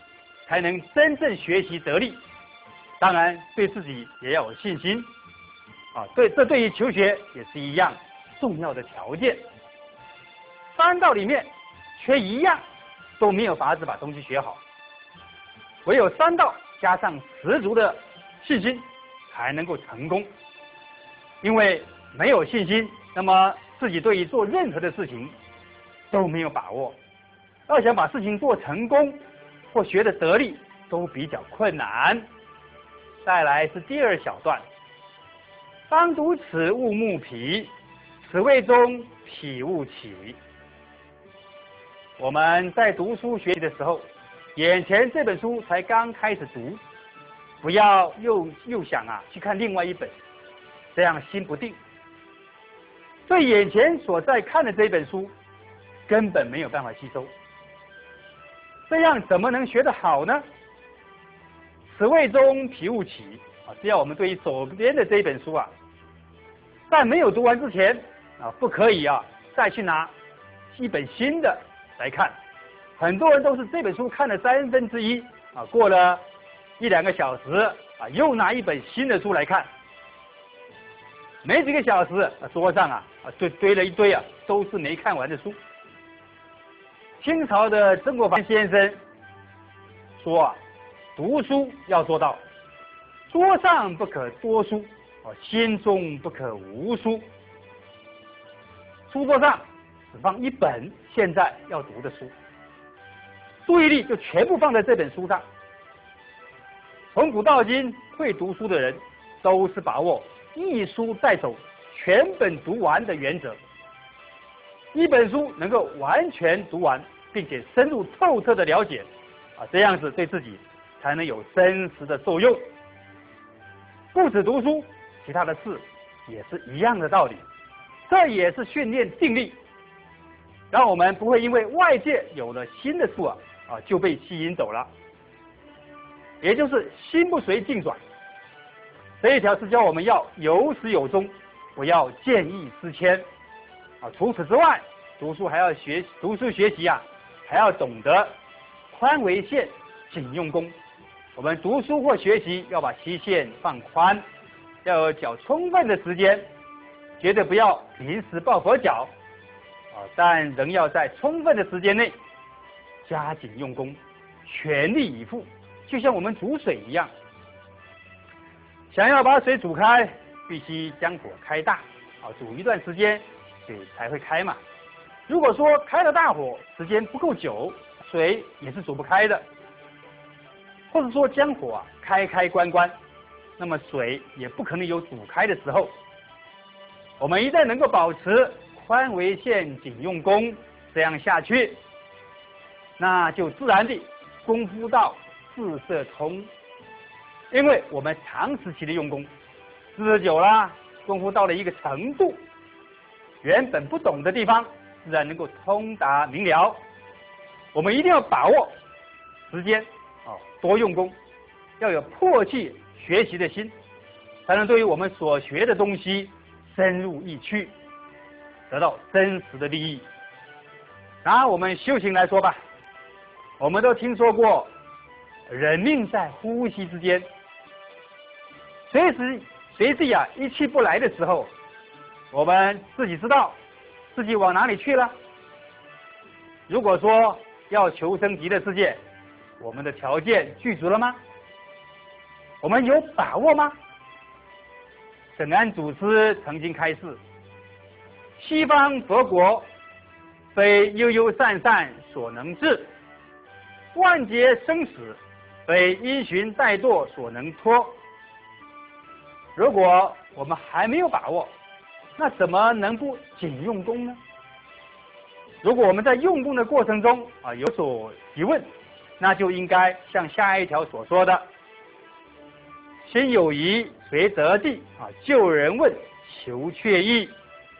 才能真正学习得力。当然，对自己也要有信心啊。对，这对于求学也是一样重要的条件。三道里面缺一样都没有法子把东西学好，唯有三道加上十足的信心，才能够成功。因为没有信心，那么自己对于做任何的事情都没有把握，要想把事情做成功或学得得力，都比较困难。再来是第二小段，当读此物木皮，此谓中痞物起。我们在读书学习的时候，眼前这本书才刚开始读，不要又又想啊去看另外一本，这样心不定。对眼前所在看的这本书，根本没有办法吸收，这样怎么能学得好呢？此谓中痞物起啊，只要我们对于手边的这一本书啊，在没有读完之前啊，不可以啊再去拿一本新的来看。很多人都是这本书看了三分之一啊，过了一两个小时啊，又拿一本新的书来看。没几个小时，啊、桌上啊啊堆堆了一堆啊，都是没看完的书。清朝的曾国藩先生说啊，读书要做到桌上不可多书，哦，心中不可无书。书桌上只放一本现在要读的书，注意力就全部放在这本书上。从古到今，会读书的人都是把握一书带走，全本读完的原则。一本书能够完全读完，并且深入透彻的了解，啊，这样子对自己才能有真实的作用。不止读书，其他的事也是一样的道理。这也是训练定力，让我们不会因为外界有了新的事啊啊就被吸引走了。也就是心不随境转。这一条是教我们要有始有终，不要见异思迁啊。除此之外，读书还要学读书学习啊，还要懂得宽为限，紧用功。我们读书或学习要把期限放宽，要有较充分的时间，绝对不要临时抱佛脚啊，但仍要在充分的时间内加紧用功，全力以赴，就像我们煮水一样。想要把水煮开，必须将火开大啊，煮一段时间，水才会开嘛。如果说开了大火，时间不够久，水也是煮不开的。或者说将火啊开开关关，那么水也不可能有煮开的时候。我们一旦能够保持宽为限，紧用功，这样下去，那就自然地功夫到自色通。因为我们长时期的用功，日子久了，功夫到了一个程度，原本不懂的地方，自然能够通达明了。我们一定要把握时间啊，多用功，要有迫切学习的心，才能对于我们所学的东西深入意趣，得到真实的利益。拿我们修行来说吧，我们都听说过人命在呼吸之间，随时随地啊一气不来的时候，我们自己知道自己往哪里去了。如果说要求生极乐世界，我们的条件具足了吗？我们有把握吗？沈安祖师曾经开示，西方佛国非悠悠散散所能治，万劫生死非因循怠惰所能脱。如果我们还没有把握，那怎么能不紧用功呢？如果我们在用功的过程中啊有所疑问，那就应该像下一条所说的，心有疑随得地啊，救人问求确意。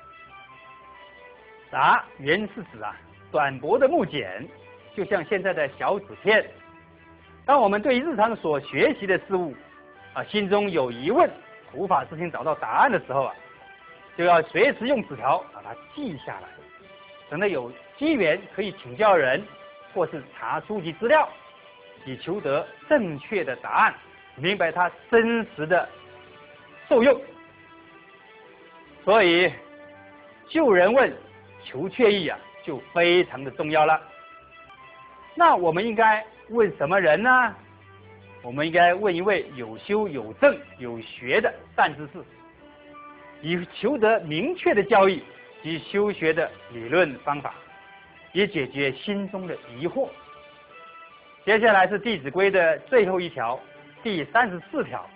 答原是指啊短薄的木简，就像现在的小纸片。当我们对日常所学习的事物啊心中有疑问，无法自行找到答案的时候啊，就要随时用纸条把它记下来，等到有机缘可以请教人或是查书籍资料， 以求得正确的答案，明白它真实的受用。所以就人问，求确意啊，就非常的重要了。那我们应该问什么人呢？我们应该问一位有修有证有学的善知识，以求得明确的教义及修学的理论方法，以解决心中的疑惑。接下来是《弟子规》的最后一条，第三十四条：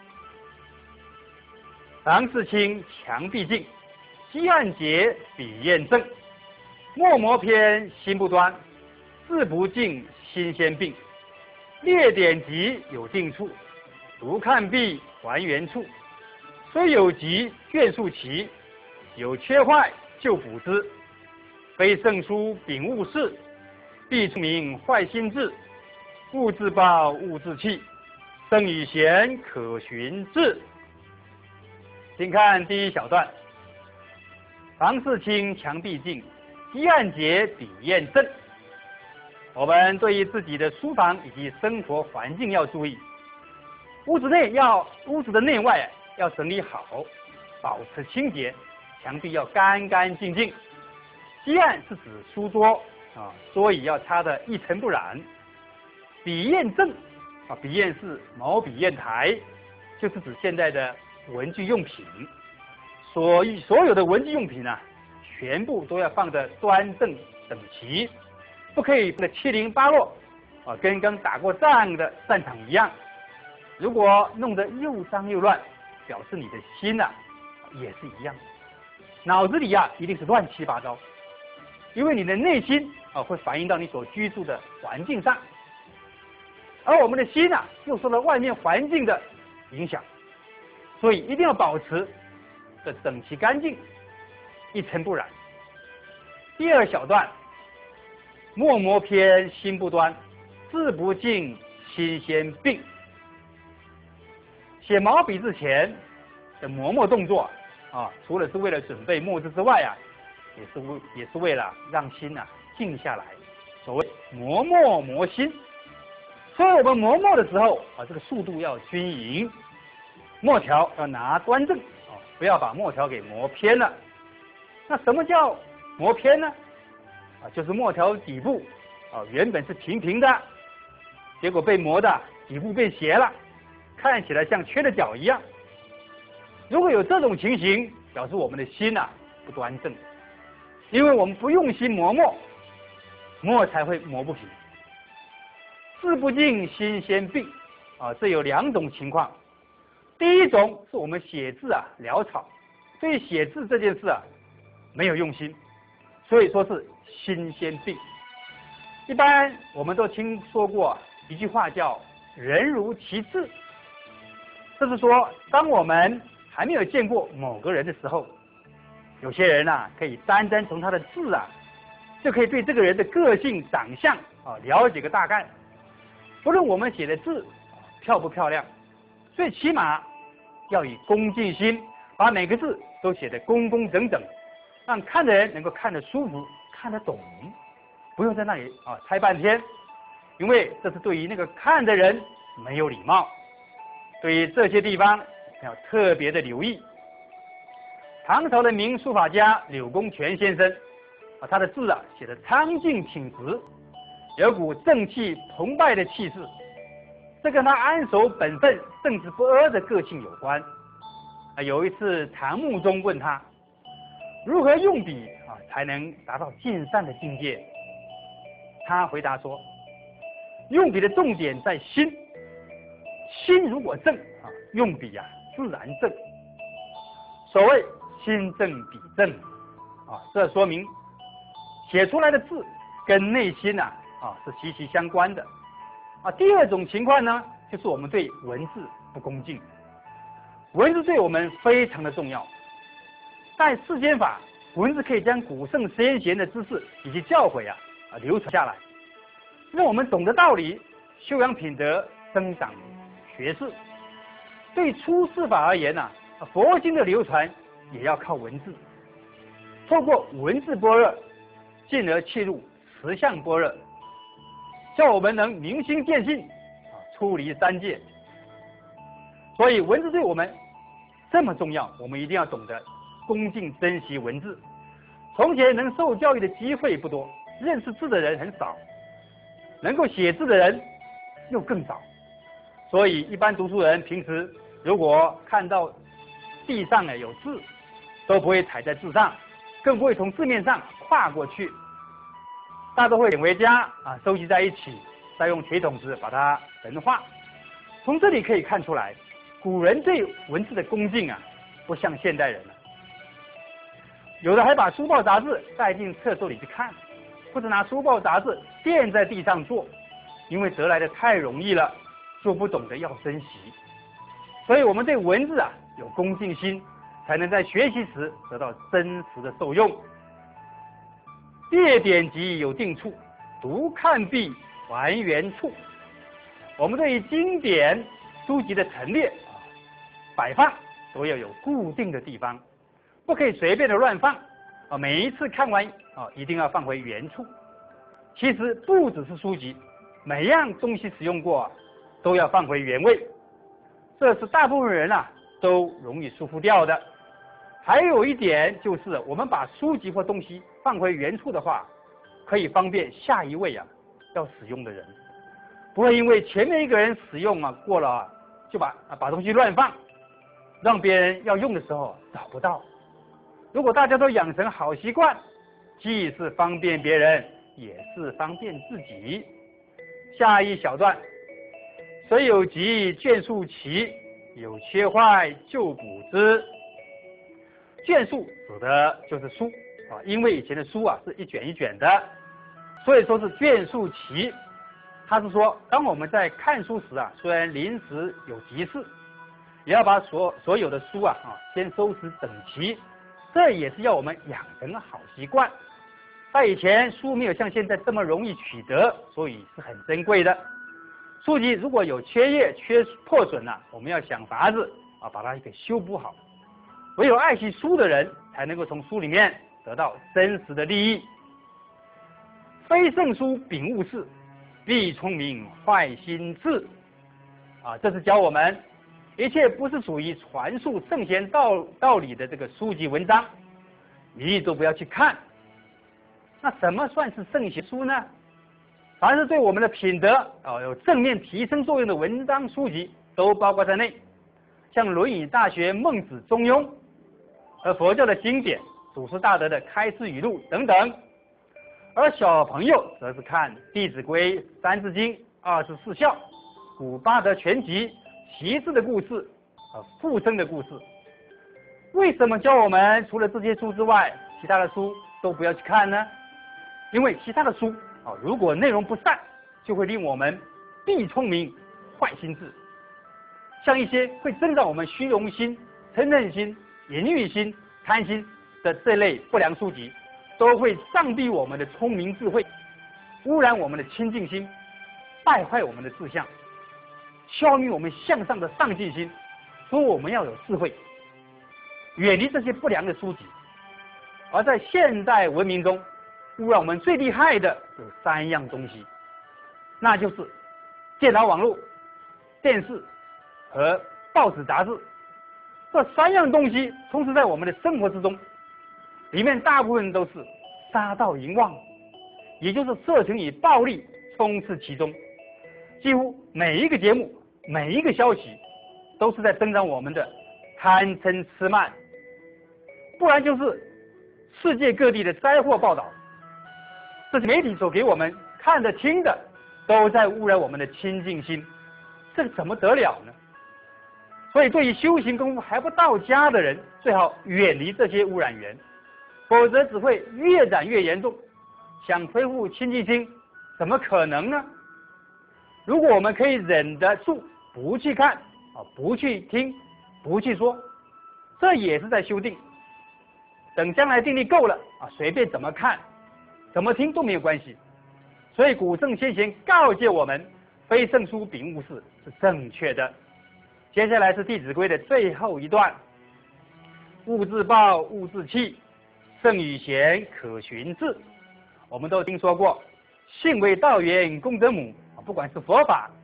常事清，强必静；积案结，笔砚正。墨磨偏，心不端；字不净，心先病。列典籍，有定处；读看毕，还原处。虽有急，卷数齐；有缺坏，就补之。非圣书，秉勿视；必聪明，坏心智。勿自暴，勿自弃。生与贤，可循志。请看第一小段：常事清，强必静；积案结，笔砚正。我们对于自己的书房以及生活环境要注意，屋子内要屋子的内外要整理好，保持清洁，墙壁要干干净净。积案是指书桌啊，桌椅要擦得一尘不染。笔砚正啊，笔砚是毛笔砚台，就是指现在的文具用品。所所有的文具用品啊，全部都要放得端正整齐。不可以的七零八落啊，跟刚打过仗的战场一样。如果弄得又脏又乱，表示你的心呐、啊、也是一样，脑子里啊一定是乱七八糟，因为你的内心啊会反映到你所居住的环境上，而我们的心啊又受到外面环境的影响，所以一定要保持的整齐干净，一尘不染。第二小段。墨磨偏，心不端；字不净，心先病。写毛笔之前的磨墨动作啊，除了是为了准备墨汁之外啊，也是为也是为了让心啊静下来。所谓磨墨磨心，所以我们磨墨的时候啊，这个速度要均匀，墨条要拿端正啊，不要把墨条给磨偏了。那什么叫磨偏呢？啊，就是墨条底部啊，原本是平平的，结果被磨的底部变斜了，看起来像缺了角一样。如果有这种情形，表示我们的心呐、啊、不端正，因为我们不用心磨墨，墨才会磨不平。字不净，心先病啊，这有两种情况。第一种是我们写字啊潦草，对写字这件事啊没有用心，所以说是心先病。一般我们都听说过一句话叫人如其字，这是说当我们还没有见过某个人的时候，有些人啊可以单单从他的字啊就可以对这个人的个性长相啊了解个大概。不论我们写的字漂不漂亮，最起码要以恭敬心把每个字都写得工工整整，让看的人能够看得舒服，看得懂，不用在那里啊猜半天，因为这是对于那个看的人没有礼貌。对于这些地方要特别的留意。唐朝的名书法家柳公权先生啊，他的字啊写得苍劲挺直，有股正气澎湃的气势，这跟他安守本分、正直不阿的个性有关。啊，有一次唐穆宗问他如何用笔啊才能达到尽善的境界，他回答说：用笔的重点在心，心如果正啊，用笔啊自然正。所谓心正笔正啊，这说明写出来的字跟内心呐 啊, 啊是息息相关的啊。第二种情况呢，就是我们对文字不恭敬。文字对我们非常的重要，在世间法，文字可以将古圣先贤的知识以及教诲啊啊流传下来，让我们懂得道理，修养品德，增长学识。对出世法而言呐、啊，佛经的流传也要靠文字，透过文字般若，进而切入实相般若，叫我们能明心见性， 出离三界。所以文字对我们这么重要，我们一定要懂得恭敬珍惜文字。从前能受教育的机会不多，认识字的人很少，能够写字的人又更少。所以一般读书人平时如果看到地上呢有字，都不会踩在字上，更不会从字面上跨过去，大都会点为家啊，收集在一起，再用铁筒子把它神化。从这里可以看出来，古人对文字的恭敬啊，不像现代人了。有的还把书报杂志带进厕所里去看，或者拿书报杂志垫在地上坐，因为得来的太容易了，就不懂得要珍惜。所以我们对文字啊有恭敬心，才能在学习时得到真实的受用。列典籍有定处，读看毕还原处。我们对于经典书籍的陈列啊摆放都要有固定的地方，不可以随便的乱放啊！每一次看完啊，一定要放回原处。其实不只是书籍，每样东西使用过啊，都要放回原位。这是大部分人啊都容易疏忽掉的。还有一点就是，我们把书籍或东西放回原处的话，可以方便下一位啊要使用的人，不会因为前面一个人使用啊过了啊就把啊把东西乱放，让别人要用的时候找不到。如果大家都养成好习惯，既是方便别人，也是方便自己。下一小段，虽有急卷数齐，有缺坏就补之。卷数指的就是书啊，因为以前的书啊是一卷一卷的，所以说是卷数齐。他是说，当我们在看书时啊，虽然临时有急事，也要把所所有的书啊啊先收拾整齐，这也是要我们养成好习惯。在以前书没有像现在这么容易取得，所以是很珍贵的。书籍如果有缺页、缺破损了、啊，我们要想法子啊把它给修补好。唯有爱惜书的人，才能够从书里面得到真实的利益。非圣书秉物事，必聪明坏心智。啊，这是教我们一切不是属于传述圣贤道道理的这个书籍文章，你都不要去看。那什么算是圣贤书呢？凡是对我们的品德啊有正面提升作用的文章书籍，都包括在内。像《论语》《大学》《孟子》《中庸》，和佛教的经典、祖师大德的开示语录等等。而小朋友则是看《弟子规》《三字经》《二十四孝》《古八德全集》骑士的故事、呃附身的故事。为什么教我们除了这些书之外，其他的书都不要去看呢？因为其他的书啊，如果内容不善，就会令我们必聪明坏心智。像一些会增长我们虚荣心、嗔恨心、淫欲心、贪心的这类不良书籍，都会障蔽我们的聪明智慧，污染我们的清净心，败坏我们的志向，消灭我们向上的上进心。所以我们要有智慧，远离这些不良的书籍。而在现代文明中，污染我们最厉害的有三样东西，那就是电脑网络、电视和报纸杂志。这三样东西充斥在我们的生活之中，里面大部分都是杀盗淫妄，也就是色情与暴力充斥其中。几乎每一个节目、每一个消息，都是在增长我们的贪嗔痴慢，不然就是世界各地的灾祸报道。这些媒体所给我们看的、听的，都在污染我们的清净心，这怎么得了呢？所以，对于修行功夫还不到家的人，最好远离这些污染源，否则只会越染越严重。想恢复清净心，怎么可能呢？如果我们可以忍得住，不去看啊，不去听，不去说，这也是在修定。等将来定力够了啊，随便怎么看、怎么听都没有关系。所以，古圣先贤告诫我们，非圣书秉物事是正确的。接下来是《弟子规》的最后一段：勿自暴，勿自弃，圣与贤，可循志。我们都听说过，信为道源，功德母。不管是佛法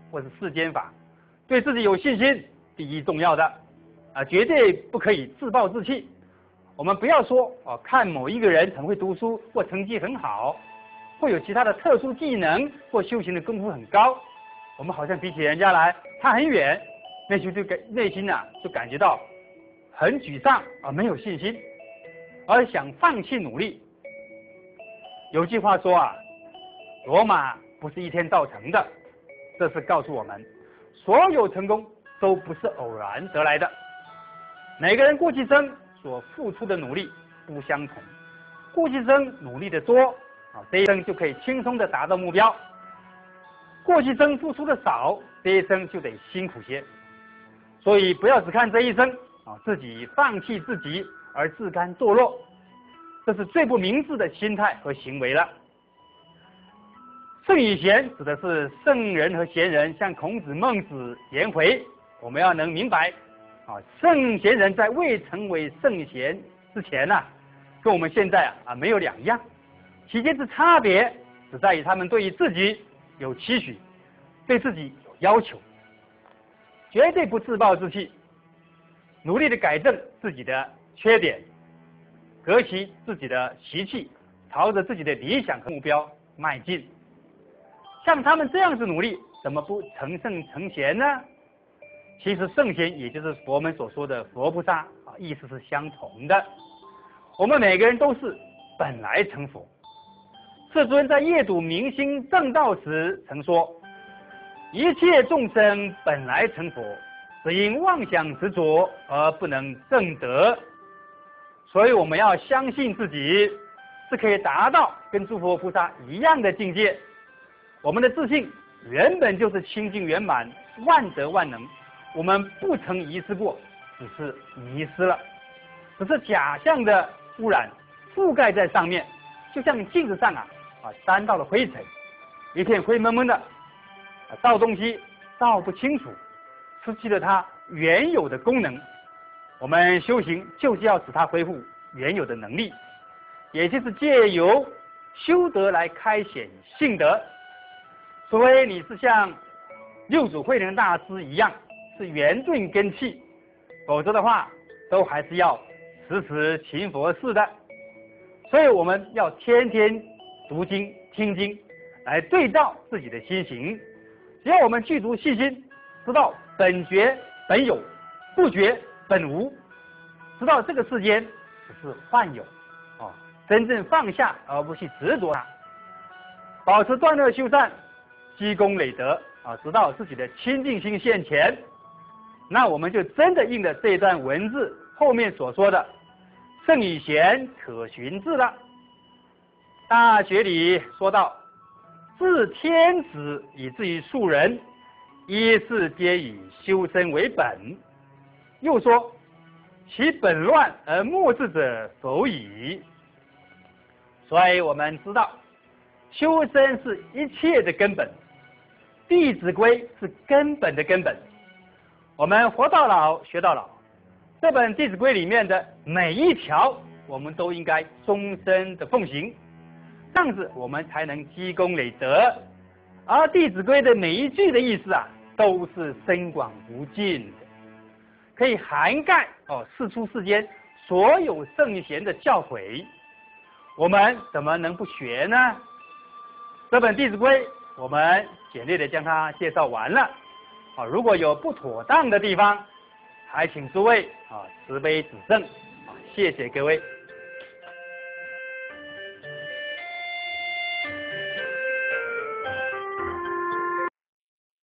或是世间法，对自己有信心，第一重要的啊，绝对不可以自暴自弃。我们不要说哦，看某一个人很会读书或成绩很好，或有其他的特殊技能或修行的功夫很高，我们好像比起人家来差很远，内心就感内心呐、啊、就感觉到很沮丧啊，没有信心，而想放弃努力。有句话说啊，罗马不是一天造成的，这是告诉我们，所有成功都不是偶然得来的。每个人过去生所付出的努力不相同，过去生努力的多啊，这一生就可以轻松的达到目标；过去生付出的少，这一生就得辛苦些。所以不要只看这一生啊，自己放弃自己而自甘堕落，这是最不明智的心态和行为了。圣与贤指的是圣人和贤人，像孔子、孟子、颜回，我们要能明白啊，圣贤人在未成为圣贤之前呢、啊，跟我们现在啊啊没有两样，其间之差别只在于他们对于自己有期许，对自己有要求，绝对不自暴自弃，努力的改正自己的缺点，革其自己的习气，朝着自己的理想和目标迈进。像他们这样子努力，怎么不成圣成贤呢？其实圣贤也就是佛门所说的佛菩萨啊，意思是相同的。我们每个人都是本来成佛。世尊在夜睹明心正道时曾说：“一切众生本来成佛，只因妄想执着而不能证得。”所以我们要相信自己是可以达到跟诸佛菩萨一样的境界。我们的自信原本就是清净圆满、万德万能，我们不曾遗失过，只是迷失了，只是假象的污染覆盖在上面，就像镜子上啊啊沾到了灰尘，一片灰蒙蒙的，啊照东西照不清楚，失去了它原有的功能。我们修行就是要使它恢复原有的能力，也就是借由修德来开显性德。除非你是像六祖慧能大师一样是圆顿根器，否则的话都还是要时时勤佛事的。所以我们要天天读经听经来对照自己的心行。只要我们具足信心，知道本觉本有，不觉本无，知道这个世间只是幻有啊，真正放下而不去执着它，保持断恶修善，积功累德啊，直到自己的清净心现前，那我们就真的应了这一段文字后面所说的“圣与贤，可循志”了。大学里说到：“自天子以至于庶人，一事皆以修身为本。”又说：“其本乱而末治者否矣。”所以我们知道，修身是一切的根本。《弟子规》是根本的根本，我们活到老学到老。这本《弟子规》里面的每一条，我们都应该终身的奉行，这样子我们才能积功累德。而《弟子规》的每一句的意思啊，都是深广无尽的，可以涵盖哦世出世间所有圣贤的教诲。我们怎么能不学呢？这本《弟子规》我们简略的将它介绍完了啊，如果有不妥当的地方，还请诸位啊慈悲指正啊，谢谢各位。